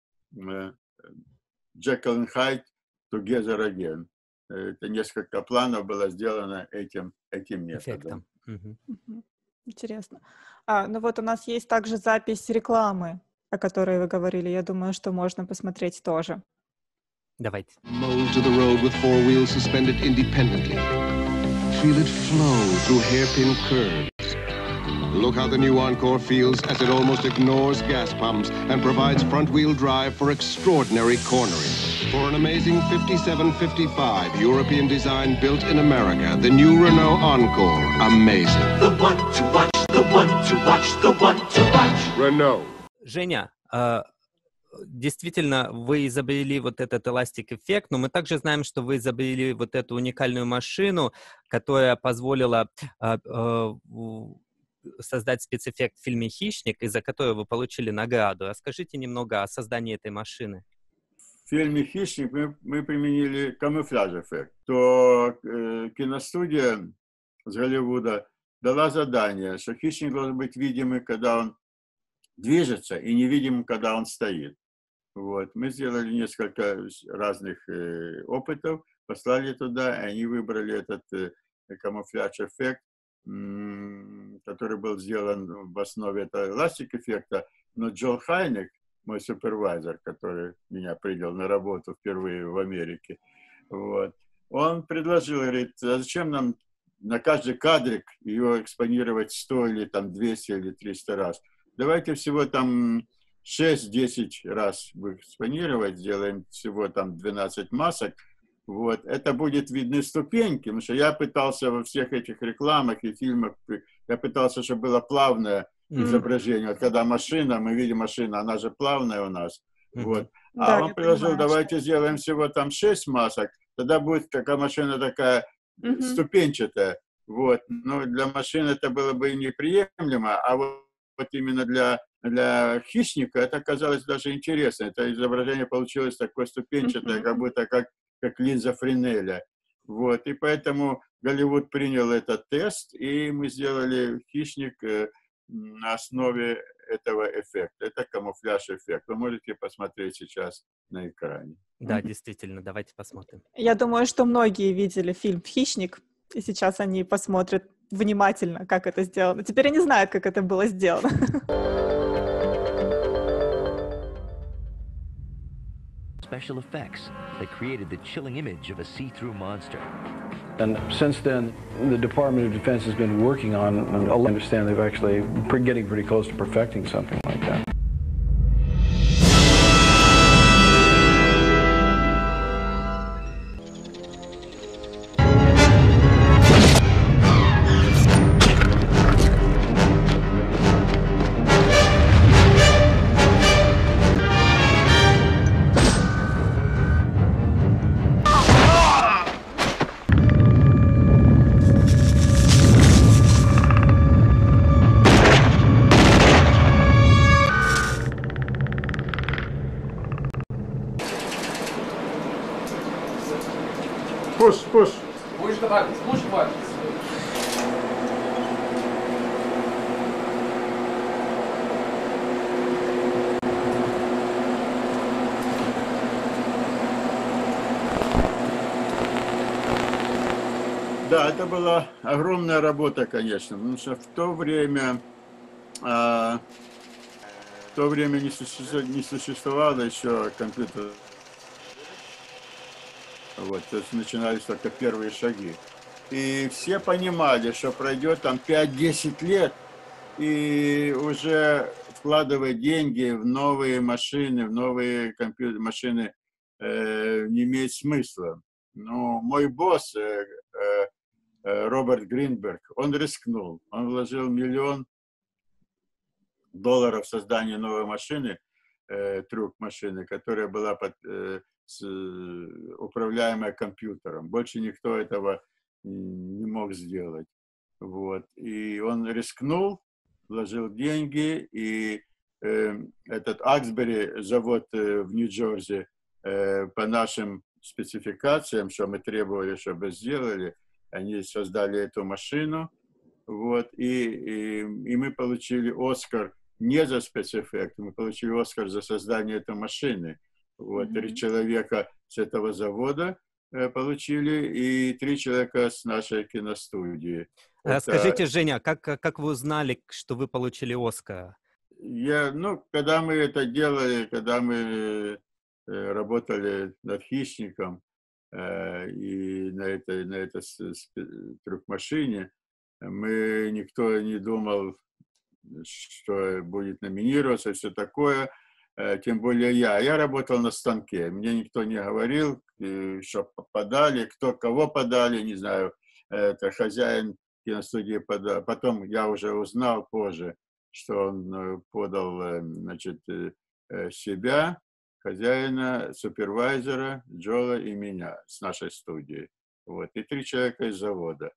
«Джекил и Хайд Together Again». Это несколько планов было сделано этим, этим методом. Угу. Интересно. А, ну вот у нас есть также запись рекламы, о которой вы говорили. Я думаю, что можно посмотреть тоже. Давайте. Mold to the road with four wheels suspended independently. Feel it flow through hairpin curves. Look how the new Encore feels as it almost ignores gas pumps and provides front-wheel drive for extraordinary cornering. For an amazing fifty-seven fifty-five European design built in America, the new Renault Encore, amazing. The one to watch, the one to watch, the one to watch. Renault. Женя, э, действительно, вы изобрели вот этот эластик-эффект, но мы также знаем, что вы изобрели вот эту уникальную машину, которая позволила э, э, создать спецэффект в фильме «Хищник», из-за которого вы получили награду. Расскажите немного о создании этой машины. В фильме «Хищник» мы, мы применили камуфляж-эффект. То э, киностудия с Голливуда дала задание, что хищник должен быть видимым, когда он движется, и невидимым, когда он стоит. Вот. Мы сделали несколько разных э, опытов, послали туда, и они выбрали этот э, камуфляж-эффект, который был сделан в основе этого эластик-эффекта, но Джон Хайнек, мой супервайзер, который меня принял на работу впервые в Америке, вот, он предложил, говорит, а зачем нам на каждый кадрик ее экспонировать сто или там двести или триста раз? Давайте всего там шесть-десять раз экспонировать, сделаем всего там двенадцать масок. Вот. Это будет видны ступеньки, потому что я пытался во всех этих рекламах и фильмах, я пытался, чтобы было плавное mm-hmm. изображение. Вот когда машина, мы видим машину, она же плавная у нас. Mm-hmm. Вот. А да, он предложил, понимаю, давайте что... сделаем всего там шесть масок, тогда будет такая машина такая mm-hmm. ступенчатая. Вот. Но для машины это было бы неприемлемо, а вот, вот именно для, для хищника это оказалось даже интересно. Это изображение получилось такое ступенчатое, mm-hmm. как будто как как линза Френеля. Вот. И поэтому Голливуд принял этот тест, и мы сделали «Хищник» на основе этого эффекта. Это камуфляж-эффект. Вы можете посмотреть сейчас на экране. Да, действительно, давайте посмотрим. Я думаю, что многие видели фильм «Хищник», и сейчас они посмотрят внимательно, как это сделано. Теперь они знают, как это было сделано. Special effects that created the chilling image of a see-through monster. And since then, the Department of Defense has been working on, and I understand they've actually been getting pretty close to perfecting something like that. push, push. Push the buttons, push buttons. Да, это была огромная работа, конечно, потому что в то время, а, в то время не, суще, не существовало еще компьютера. Вот, то есть начинались только первые шаги. И все понимали, что пройдет там пять-десять лет, и уже вкладывать деньги в новые машины, в новые компьютеры, машины э, не имеет смысла. Но мой босс, э, э, Роберт Гринберг, он рискнул. Он вложил миллион долларов в создание новой машины, э, трюк-машины, которая была под, э, с, управляемая компьютером. Больше никто этого не мог сделать. Вот. И он рискнул, вложил деньги, и э, этот Аксбери, завод э, в Нью-Джерси, э, по нашим спецификациям, что мы требовали, чтобы сделали, они создали эту машину, вот, и, и, и мы получили Оскар не за спецэффекты, мы получили Оскар за создание этой машины. Вот, mm-hmm. Три человека с этого завода э, получили, и три человека с нашей киностудии. А это... Скажите, Женя, как, как вы узнали, что вы получили Оскар? Я, ну, когда мы это делали, когда мы э, работали над «Хищником», и на этой, на этой трюк-машине мы, никто не думал, что будет номинироваться и все такое, тем более я. Я работал на станке, мне никто не говорил, что подали, кто кого подали, не знаю, это хозяин киностудии подал. Потом я уже узнал позже, что он подал, значит, себя, хозяина, супервайзера, Джола и меня с нашей студии. Вот. И три человека из завода.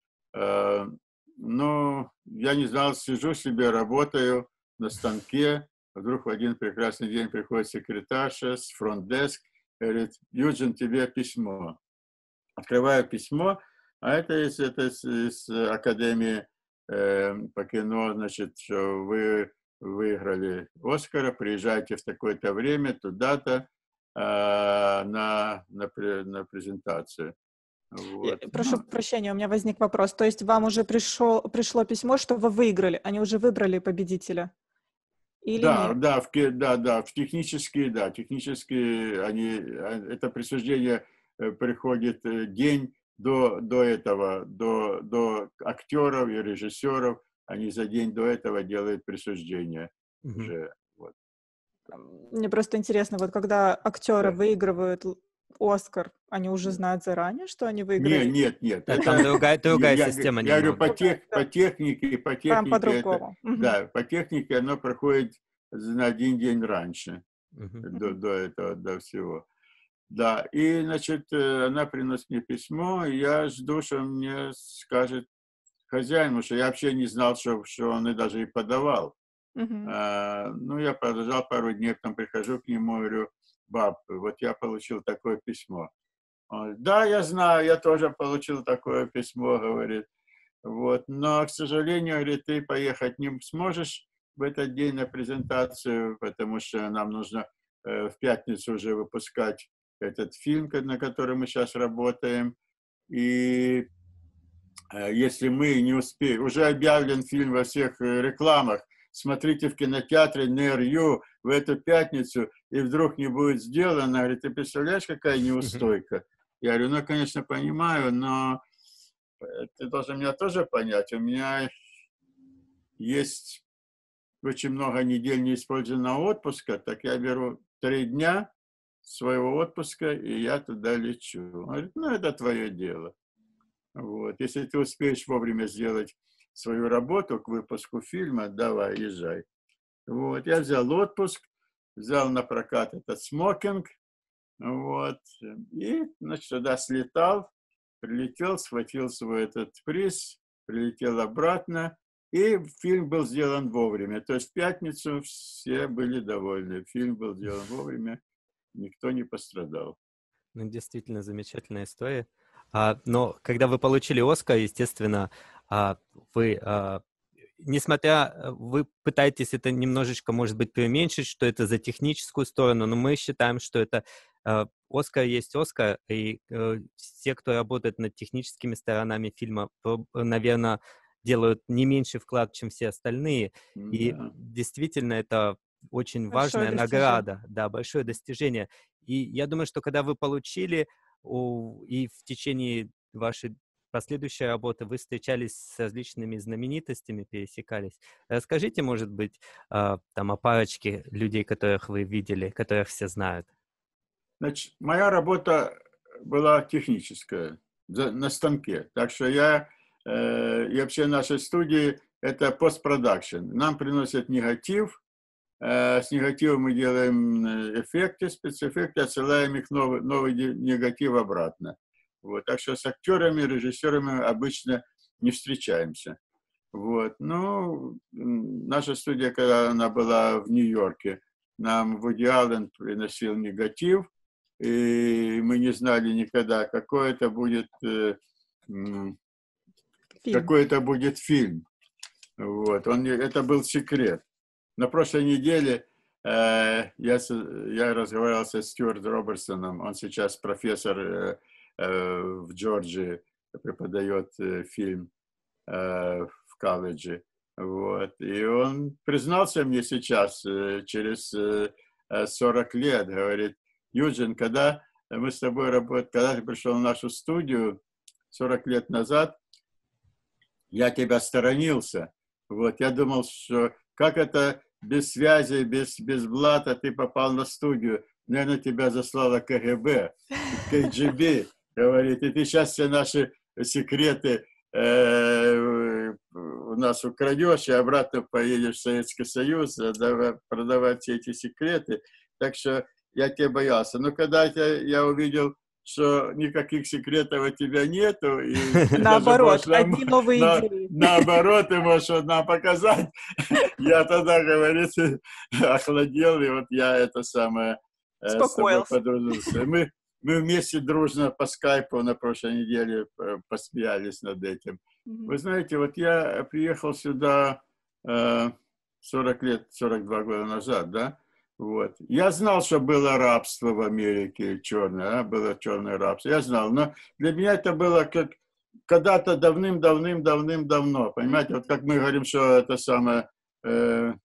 Э, ну, я не знал, сижу себе, работаю на станке. Вдруг в один прекрасный день приходит секретарша с фронт-деск, говорит: Юджин, тебе письмо. Открываю письмо, а это из, это из, из Академии э, по кино, значит, что вы выиграли Оскара, приезжайте в такое-то время, туда-то, э, на, на, на презентацию. Вот. Прошу ну. прощения, у меня возник вопрос. То есть вам уже пришло, пришло письмо, что вы выиграли, они уже выбрали победителя? Или да, нет? да, в, да, да, в технически, да, технически они, это присуждение приходит день до, до этого, до, до актеров и режиссеров. Они за день до этого делают присуждение. Mm-hmm. Уже, вот. Мне просто интересно, вот когда актеры да. выигрывают Оскар, они уже знают заранее, что они выиграли? Нет, нет, нет. Это, это другая, другая я, система. Я, я говорю, по, тех, да. по технике, по технике, Там по-другому. Это, mm-hmm. да, по технике оно проходит на один день раньше, mm-hmm. до, до этого, до всего. Да, и, значит, она приносит мне письмо, и я жду, что он мне скажет хозяин, потому что я вообще не знал, что, что он и даже и подавал. Uh-huh. А, ну, я продолжал пару дней, потом прихожу к нему и говорю: баб, вот я получил такое письмо. Он говорит: да, я знаю, я тоже получил такое письмо, говорит. Вот, но, к сожалению, говорит, ты поехать не сможешь в этот день на презентацию, потому что нам нужно э, в пятницу уже выпускать этот фильм, на котором мы сейчас работаем. И если мы не успеем, уже объявлен фильм во всех рекламах, смотрите в кинотеатре НРЮ в эту пятницу, и вдруг не будет сделано, говорит, ты представляешь, какая неустойка? Я говорю, ну, конечно, понимаю, но ты должен меня тоже понять, у меня есть очень много недель неиспользованного отпуска, так я беру три дня своего отпуска, и я туда лечу. Он говорит, ну, это твое дело. Вот. Если ты успеешь вовремя сделать свою работу к выпуску фильма, давай, езжай. Вот. Я взял отпуск, взял на прокат этот смокинг, вот, и, значит, туда слетал, прилетел, схватил свой этот приз, прилетел обратно, и фильм был сделан вовремя. То есть в пятницу все были довольны. Фильм был сделан вовремя, никто не пострадал. Ну, действительно замечательная история. А, но когда вы получили Оскар, естественно, а, вы, а, несмотря, вы пытаетесь это немножечко, может быть, преуменьшить, что это за техническую сторону, но мы считаем, что это а, Оскар есть Оскар, и а, все, кто работает над техническими сторонами фильма, наверное, делают не меньший вклад, чем все остальные. И Да. действительно, это очень Большое важная достижение. награда, да, большое достижение. И я думаю, что когда вы получили, у, и в течение вашей последующей работы вы встречались с различными знаменитостями, пересекались. Расскажите, может быть, а, там о парочке людей, которых вы видели, которых все знают. Значит, моя работа была техническая, за- на станке. Так что я, э, и вообще нашей студии, это постпродакшн. Нам приносят негатив, э, с негативом мы делаем э, эффекты, спецэффекты, отсылаем их новый, новый де- негатив обратно. Вот. Так что с актерами, режиссерами обычно не встречаемся. Вот. Ну, м, наша студия, когда она была в Нью-Йорке, нам Вуди Аллен приносил негатив, и мы не знали никогда, какой это будет, э, м, Фильм. какой это будет фильм. Вот. Он, не- это был секрет. На прошлой неделе э, я, с- я разговаривал со Стюартом Робертсоном. Он сейчас профессор э, э, в Джорджии, преподает э, фильм э, в колледже. Вот. И он признался мне сейчас, э, через э, э, сорок лет, говорит: Юджин, когда мы с тобой работали, когда ты пришел в нашу студию сорок лет назад, я тебя сторонился. Вот, я думал, что как это без связи, без, без блата ты попал на студию. Наверное, тебя заслала КГБ, КГБ, говорит, и ты сейчас все наши секреты э, у нас украдешь и обратно поедешь в Советский Союз отдавать, продавать все эти секреты. Так что я тебя боялся. Но когда я, я увидел, что никаких секретов у тебя нету, и ты Наоборот, даже можешь одни новые на, идеи. наоборот, ты можешь нам показать, я тогда, говорится, охладел, и вот я это самое э, с тобой Успокоился. подружился. Мы, мы вместе дружно по скайпу на прошлой неделе э, посмеялись над этим. Мгм. Вы знаете, вот я приехал сюда э, сорок лет, сорок два года назад, да? Вот. Я знал, что было рабство в Америке, черное, а? Было черное рабство. Я знал, но для меня это было как когда-то давным-давным-давным-давно. Понимаете, вот как мы говорим, что это самое, э,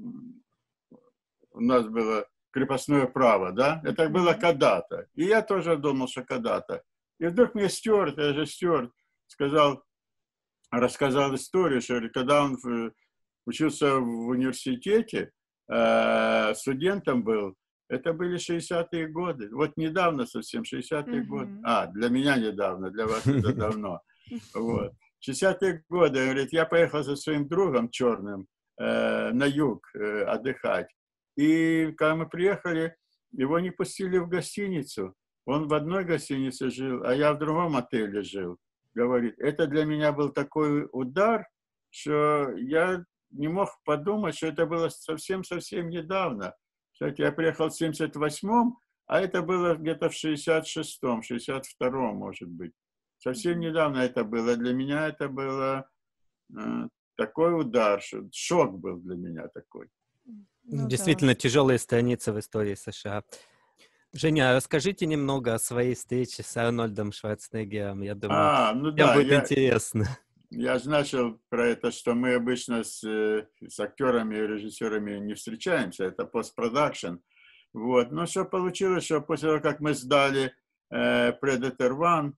у нас было крепостное право, да? Это было когда-то. И я тоже думал, что когда-то. И вдруг мне Стюарт, я же Стюарт, сказал, рассказал историю, что когда он в- учился в университете, э, студентом был, это были шестидесятые годы. Вот недавно совсем, шестидесятые годы. А, для меня недавно, для вас это давно. Вот. шестидесятые годы, говорит, я поехал со своим другом черным э, на юг э, отдыхать. И когда мы приехали, его не пустили в гостиницу. Он в одной гостинице жил, а я в другом отеле жил. Говорит, это для меня был такой удар, что я не мог подумать, что это было совсем-совсем недавно. Кстати, я приехал в семьдесят восьмом, а это было где-то в шестьдесят шестом, шестьдесят втором, может быть. Совсем недавно это было. Для меня это было э, такой удар, что шок был для меня такой. Ну Действительно да. тяжелые страницы в истории США. Женя, расскажите немного о своей встрече с Арнольдом Шварценеггером. Я думаю, А, ну всем да, будет я, интересно. я же начал про это, что мы обычно с, э, с актерами и режиссерами не встречаемся, это постпродакшн. Вот. Но что получилось, что после того, как мы сдали э, Predator One,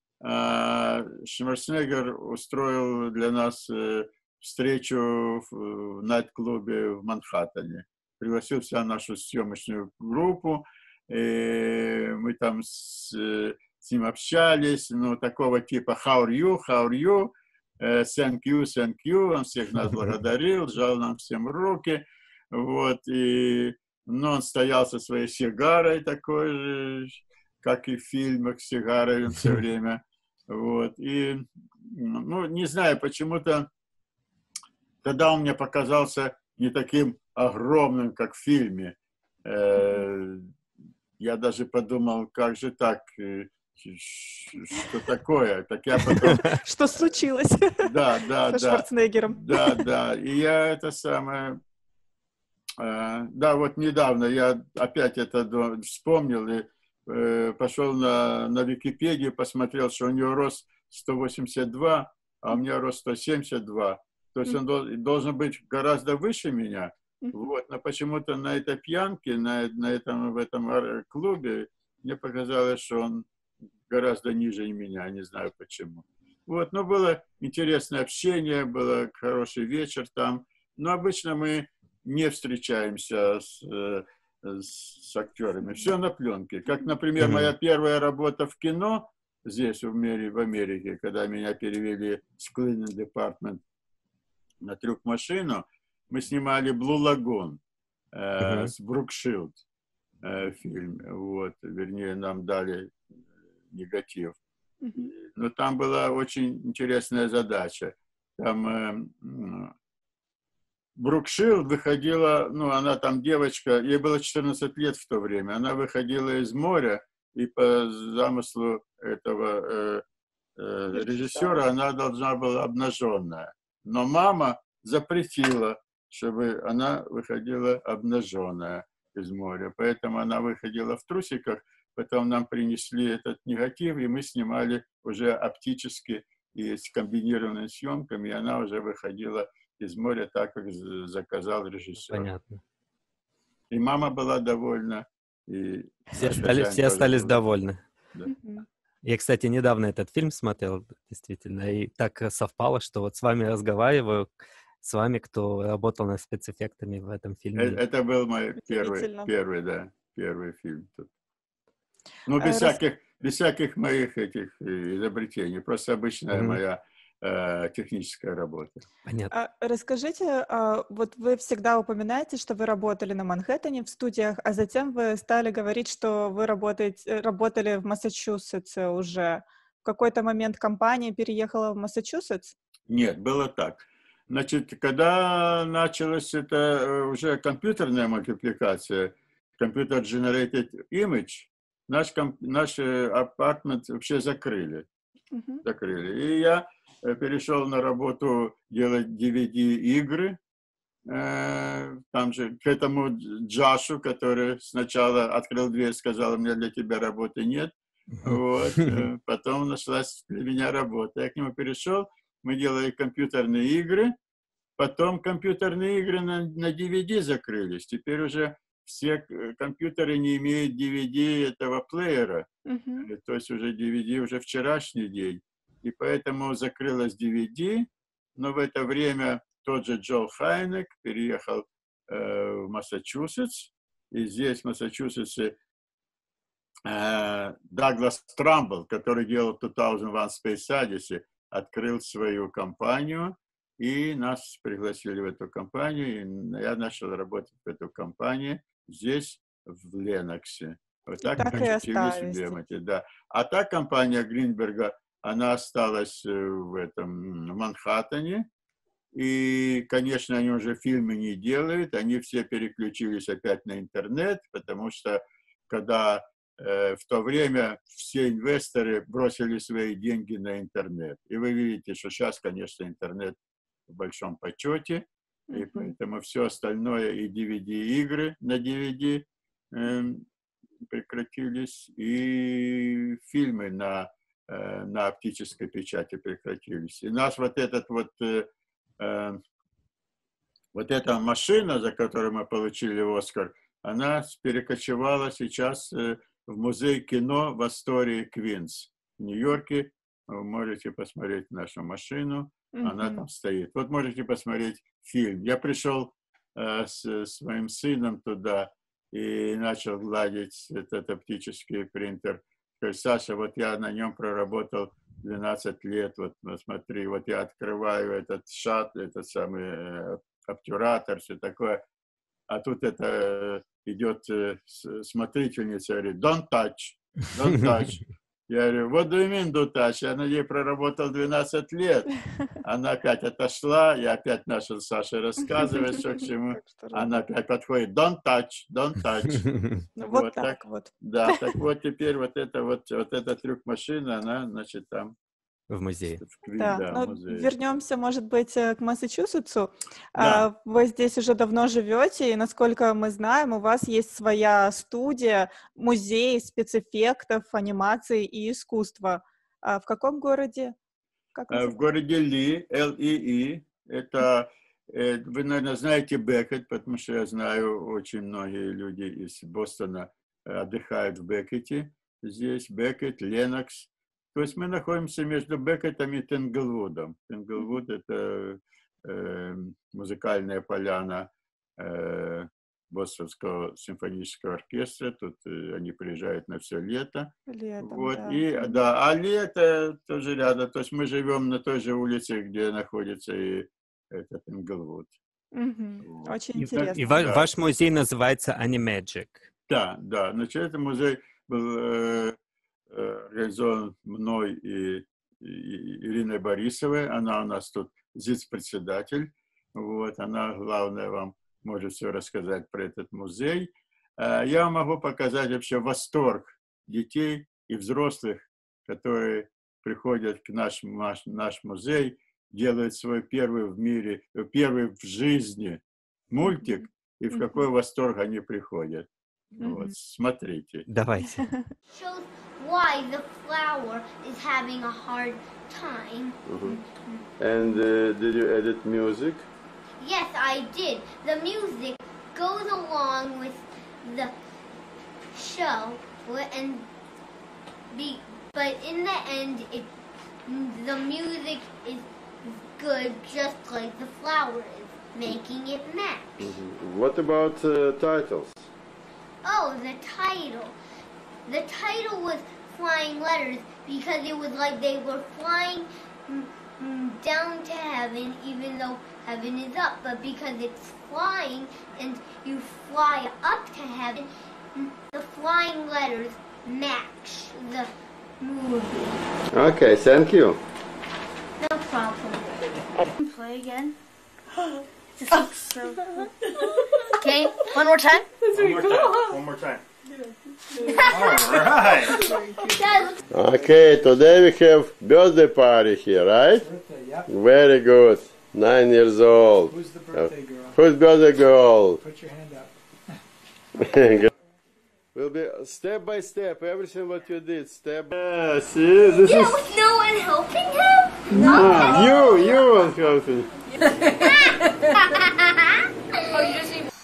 э, Шварценеггер устроил для нас э, встречу в, в найт-клубе в Манхэттене. Пригласил вся нашу съемочную группу, и мы там с, с ним общались, ну, такого типа «How are you? How are you?» э, «Thank you, thank you». Он всех нас благодарил, жал нам всем руки. Вот, и ну, он стоял со своей сигарой такой же, как и в фильмах, с сигарой он все время. Вот, и, ну, не знаю, почему-то тогда он мне показался не таким огромным, как в фильме. Э, я даже подумал, как же так, что такое? Так я потом... Что случилось? Да, да, да. Со Шварценеггером. Да, да. И я это самое... Да, вот недавно я опять это вспомнил и пошел на, на Википедию, посмотрел, что у него рост сто восемьдесят два, а у меня рост сто семьдесят два. То есть он должен быть гораздо выше меня. Вот. Но почему-то на этой пьянке, на, на этом, в этом клубе, мне показалось, что он гораздо ниже меня, не знаю почему. Вот. Но было интересное общение, был хороший вечер там. Но обычно мы не встречаемся с, с актерами. Все на пленке. Как, например, моя первая работа в кино здесь, в, мире, в Америке, когда меня перевели с Cleaning Department на трюк-машину, мы снимали «Blue Lagoon» э, uh-huh. с Брукшилд э, фильм. Вот. Вернее, нам дали негатив. Uh-huh. Но там была очень интересная задача. Там... Э, Брукшилд выходила, ну, она там девочка, ей было четырнадцать лет в то время, она выходила из моря, и по замыслу этого э, э, режиссера она должна была обнаженная. Но мама запретила, чтобы она выходила обнаженная из моря. Поэтому она выходила в трусиках, потом нам принесли этот негатив, и мы снимали уже оптически и с комбинированными съемками, и она уже выходила из моря так, как заказал режиссер. Понятно. И мама была довольна. И все остались, все остались довольны. Да. Я, кстати, недавно этот фильм смотрел, действительно, и так совпало, что вот с вами разговариваю, с вами, кто работал над спецэффектами в этом фильме. Это, это был мой первый, первый, да, первый фильм тут. Ну, без, а, всяких, рас... без всяких моих этих изобретений, просто обычная mm-hmm. моя техническая работа. Понятно. А, расскажите, а, вот вы всегда упоминаете, что вы работали на Манхэттене в студиях, а затем вы стали говорить, что вы работаете, работали в Массачусетсе уже. В какой-то момент компания переехала в Массачусетс? Нет, было так. Значит, когда началась это уже компьютерная мультипликация, Computer Generated Image, наш, наш апартмент вообще закрыли. Uh-huh. Закрыли. И я перешел на работу делать ди ви ди-игры. Там же к этому Джашу, который сначала открыл дверь, сказал, у меня для тебя работы нет. Вот. Потом нашлась для меня работа. Я к нему перешел, мы делали компьютерные игры. Потом компьютерные игры на, на ди ви ди закрылись. Теперь уже все компьютеры не имеют ди ви ди этого плеера. Uh-huh. То есть уже ди ви ди уже вчерашний день. И поэтому закрылась ди ви ди, но в это время тот же Джо Хайнек переехал э, в Массачусетс, и здесь, в Массачусетсе, э, Даглас Трамбл, который делал две тысячи один Space Odyssey, открыл свою компанию, и нас пригласили в эту компанию, и я начал работать в эту компанию здесь, в Леноксе. Вот так, так мы очутились в Лемонте, да. А та компания Гринберга, она осталась в этом в Манхэттене, и, конечно, они уже фильмы не делают, они все переключились опять на интернет, потому что, когда э, в то время все инвесторы бросили свои деньги на интернет, и вы видите, что сейчас, конечно, интернет в большом почете, mm-hmm. и поэтому все остальное, и ди ви ди-игры на ди ви ди э, прекратились, и фильмы на на оптической печати прекратились. И наш вот этот вот, э, э, вот эта машина, за которую мы получили Оскар, она перекочевала сейчас э, в музей кино в Астории Квинс в Нью-Йорке. Вы можете посмотреть нашу машину, mm-hmm. она там стоит. Вот можете посмотреть фильм. Я пришел э, с своим сыном туда и начал гладить этот оптический принтер. Саша, вот я на нем проработал двенадцать лет, вот смотри, вот я открываю этот шат, этот самый э, обтюратор, все такое, а тут это идет э, смотрительница, говорит, don't touch, don't touch. Я говорю, what do you mean, don't touch? Я на ней проработал двенадцать лет. Она опять отошла, я опять начал Саше рассказывать, что к чему. Она опять подходит, don't touch, don't touch. Вот так вот. Да, так вот теперь вот эта вот, вот эта трюк-машина, она, значит, там. В музее. Да, да но музее. вернемся, может быть, к Массачусетсу. Да. Вы здесь уже давно живете, и, насколько мы знаем, у вас есть своя студия, музей спецэффектов, анимации и искусства. А в каком городе? Как в городе Ли, Л И И. Это, вы, наверное, знаете Беккет, потому что я знаю, очень многие люди из Бостона отдыхают в Беккете. Здесь Беккет, Ленокс. То есть мы находимся между Беккетом и Тенглвудом. Тенглвуд — это э, музыкальная поляна э, Бостонского симфонического оркестра. Тут э, они приезжают на все лето. Летом, вот. да. И, да. А лето тоже рядом. То есть мы живем на той же улице, где находится и этот Тенглвуд. Угу. Вот. Очень И, интересно. и Да. ваш музей называется Animagic. Да, да. Значит, этот музей был э, организован мной и, и Ириной Борисовой. Она у нас тут зиц-председатель. Вот. Она, главное, вам может все рассказать про этот музей. Я вам могу показать вообще восторг детей и взрослых, которые приходят к нашему наш, наш музей, делают свой первый в мире, первый в жизни мультик, и в какой восторг они приходят. Вот, смотрите. Давайте. Shows why the flower is having a hard time. Uh-huh. And uh, did you edit music? Yes, I did. The music goes along with the show, and be, but in the end, it the music is good, just like the flower is, making it match. Mm-hmm. What about uh, titles? Oh, the title. The title was Flying Letters because it was like they were flying mm, mm, down to heaven, even though heaven is up. But because it's flying and you fly up to heaven, mm, the flying letters match the movie. Okay, thank you. No problem. Play again. This looks so cool. Okay, one more time. That's really One more cool. time. One more time. All right. Okay, today we have birthday party here, right? Birthday, yeah. Very good. Nine years old. Who's the birthday girl? Who's birthday girl? Put your hand up. Will be step by step, everything what you did, step by yeah, see, this Yeah, is... with no one helping him? No. You, you want helping. Oh, you just need...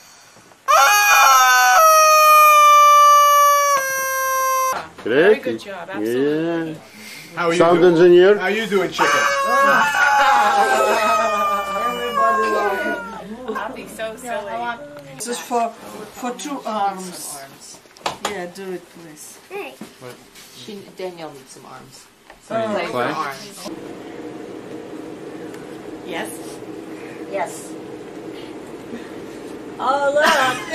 Great. Very good job, absolutely. Yeah. How are you Sound doing? engineer. How you doing, chicken? I'll be so silly. This is for for two arms. Yeah, do it, please. Hey. She, Danielle needs some arms. So Play play? for arms. Yes. Yes. Oh, look.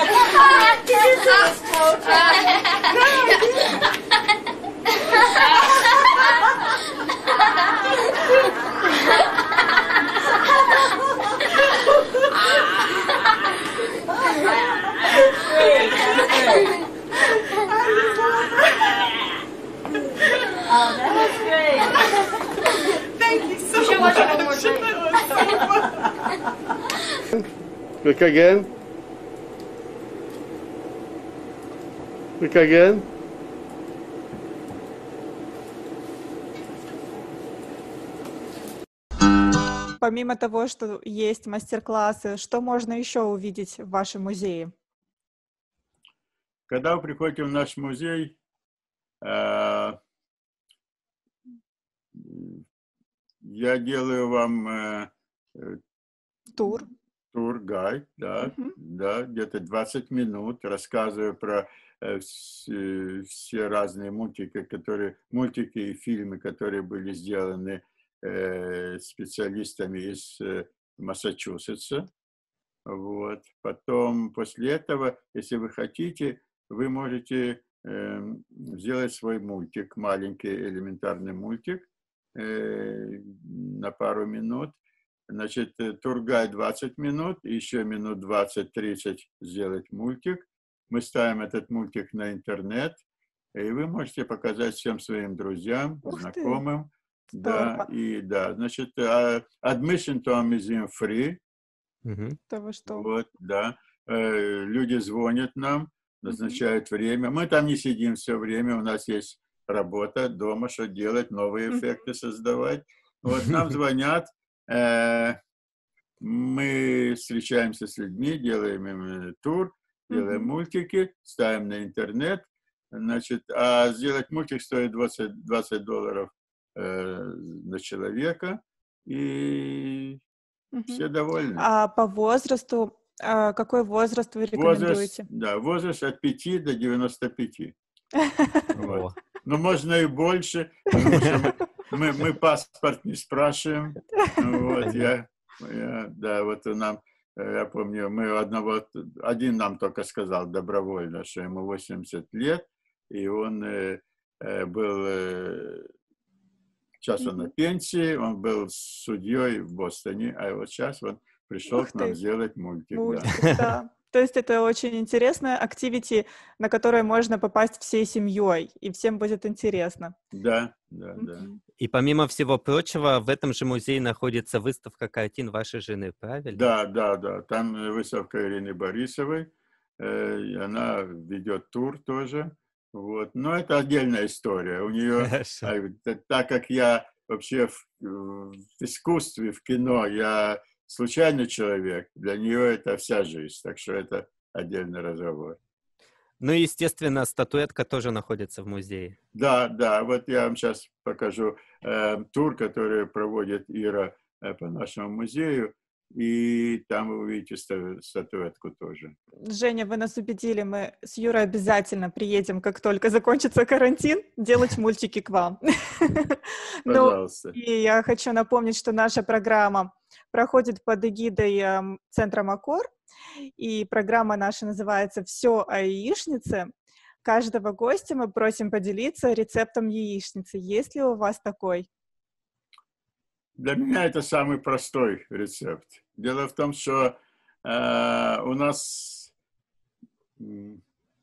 Oh, that was great. Thank you so much. You should watch it one more time. Click again. Click again. Помимо того, что есть мастер-классы, что можно еще увидеть в вашем музее? Когда вы приходите в наш музей, э, я делаю вам э, тур, тур, гайд, да, uh-huh. да, где-то двадцать минут, рассказываю про э, все, все разные мультики, которые, мультики и фильмы, которые были сделаны э, специалистами из э, Массачусетса. Вот. Потом, после этого, если вы хотите, вы можете э, сделать свой мультик, маленький элементарный мультик э, на пару минут. Значит, тургайд двадцать минут, еще минут двадцать-тридцать сделать мультик. Мы ставим этот мультик на интернет, и вы можете показать всем своим друзьям, Ух ты. знакомым. Здорово. Да, и да, значит, а, admission to our museum free. Мгм. Да вы что? Вот, да. Э, Люди звонят нам, назначают время. Мы там не сидим все время, у нас есть работа дома, что делать, новые Мгм. эффекты создавать. Вот нам звонят, э, мы встречаемся с людьми, делаем им э, тур, делаем Мгм. мультики, ставим на интернет. Значит, а сделать мультик стоит двадцать, двадцать долларов э, на человека, и Мгм. все довольны. А по возрасту, а, какой возраст вы Возраст, рекомендуете? да, возраст от пяти до девяноста пяти. О. Вот. Но можно и больше, потому что мы, мы, мы паспорт не спрашиваем. Вот, я, я, да, вот нам, э, я помню, мы одного, один нам только сказал добровольно, что ему восемьдесят лет, и он э, э, был, э, сейчас он на пенсии, он был судьей в Бостоне, а вот сейчас он пришел Ух к нам ты. сделать мультик. Мультик, Да. да. То есть это очень интересная активити, на которое можно попасть всей семьей, и всем будет интересно. Да, да, да. Мгм. И помимо всего прочего, в этом же музее находится выставка картин вашей жены, правильно? Да, да, да. Там э, выставка Ирины Борисовой. э, и Она ведет тур тоже. Вот. Но это отдельная история. У нее, Хорошо. а, т- так как я вообще в, в искусстве, в кино, я случайный человек, для нее это вся жизнь. Так что это отдельный разговор. Ну и, естественно, статуэтка тоже находится в музее. Да, да, вот я вам сейчас покажу э, тур, который проводит Ира э, по нашему музею, и там вы увидите ста- статуэтку тоже. Женя, вы нас убедили, мы с Юрой обязательно приедем, как только закончится карантин, делать мультики к вам. Ну, Пожалуйста. и я хочу напомнить, что наша программа проходит под эгидой эм, Центра Макор, и программа наша называется «Все о яичнице». Каждого гостя мы просим поделиться рецептом яичницы. Есть ли у вас такой? Для меня это самый простой рецепт. Дело в том, что э, у нас м,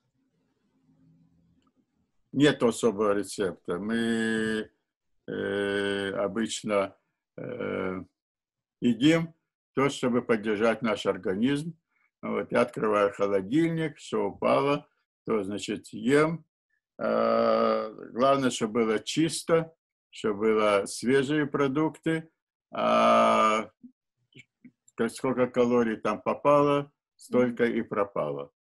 нет особого рецепта. Мы э, обычно э, едим то, чтобы поддержать наш организм. Вот, я открываю холодильник, что упало, то, значит, ем. Э, главное, чтобы было чисто, чтобы были свежие продукты, а сколько калорий там попало, столько и пропало.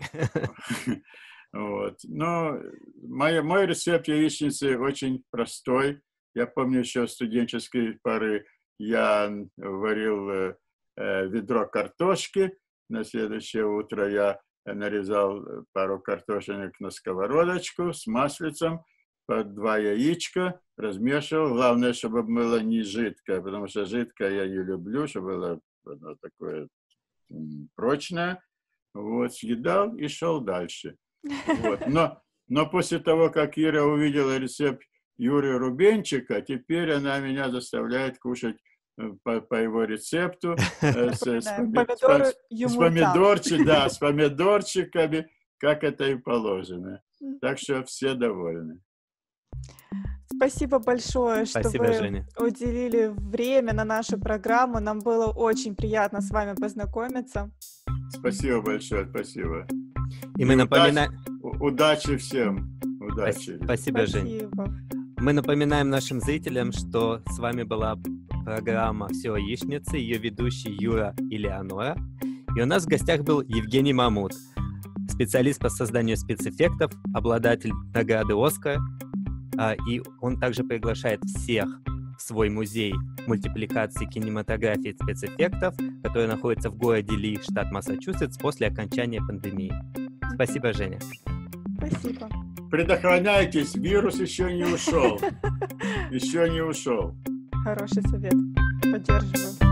Вот. Но мой, мой рецепт яичницы очень простой. Я помню, еще в студенческой поры я варил э, ведро картошки. На следующее утро я нарезал пару картошинок на сковородочку с маслицем, под два яичка, размешивал. Главное, чтобы было не жидкое, потому что жидкое я не люблю, чтобы было оно такое м, прочное. Вот, съедал и шел дальше. Вот. Но, но после того, как Ира увидела рецепт Юрия Рубенчика, теперь она меня заставляет кушать э, по, по его рецепту э, с, с, Да, поми- помидоры с- с ему помидорчи- так. да, с помидорчиками, как это и положено. Так что все довольны. Спасибо большое, что Спасибо, вы Женя. уделили время на нашу программу. Нам было очень приятно с вами познакомиться. Спасибо большое, спасибо. И мы удачи- напоминаем... у- Удачи всем. Удачи. Спасибо, Жень. Спасибо. Мы напоминаем нашим зрителям, что с вами была программа «Все о яичнице», ее ведущий Юра и Леонора. И у нас в гостях был Евгений Мамут, специалист по созданию спецэффектов, обладатель награды «Оскар». А, И он также приглашает всех в свой музей мультипликации кинематографии и спецэффектов, который находится в городе Ли, штат Массачусетс, после окончания пандемии. Спасибо, Женя. Спасибо. Предохраняйтесь, вирус еще не ушел. Еще не ушел. Хороший совет. Поддерживаю.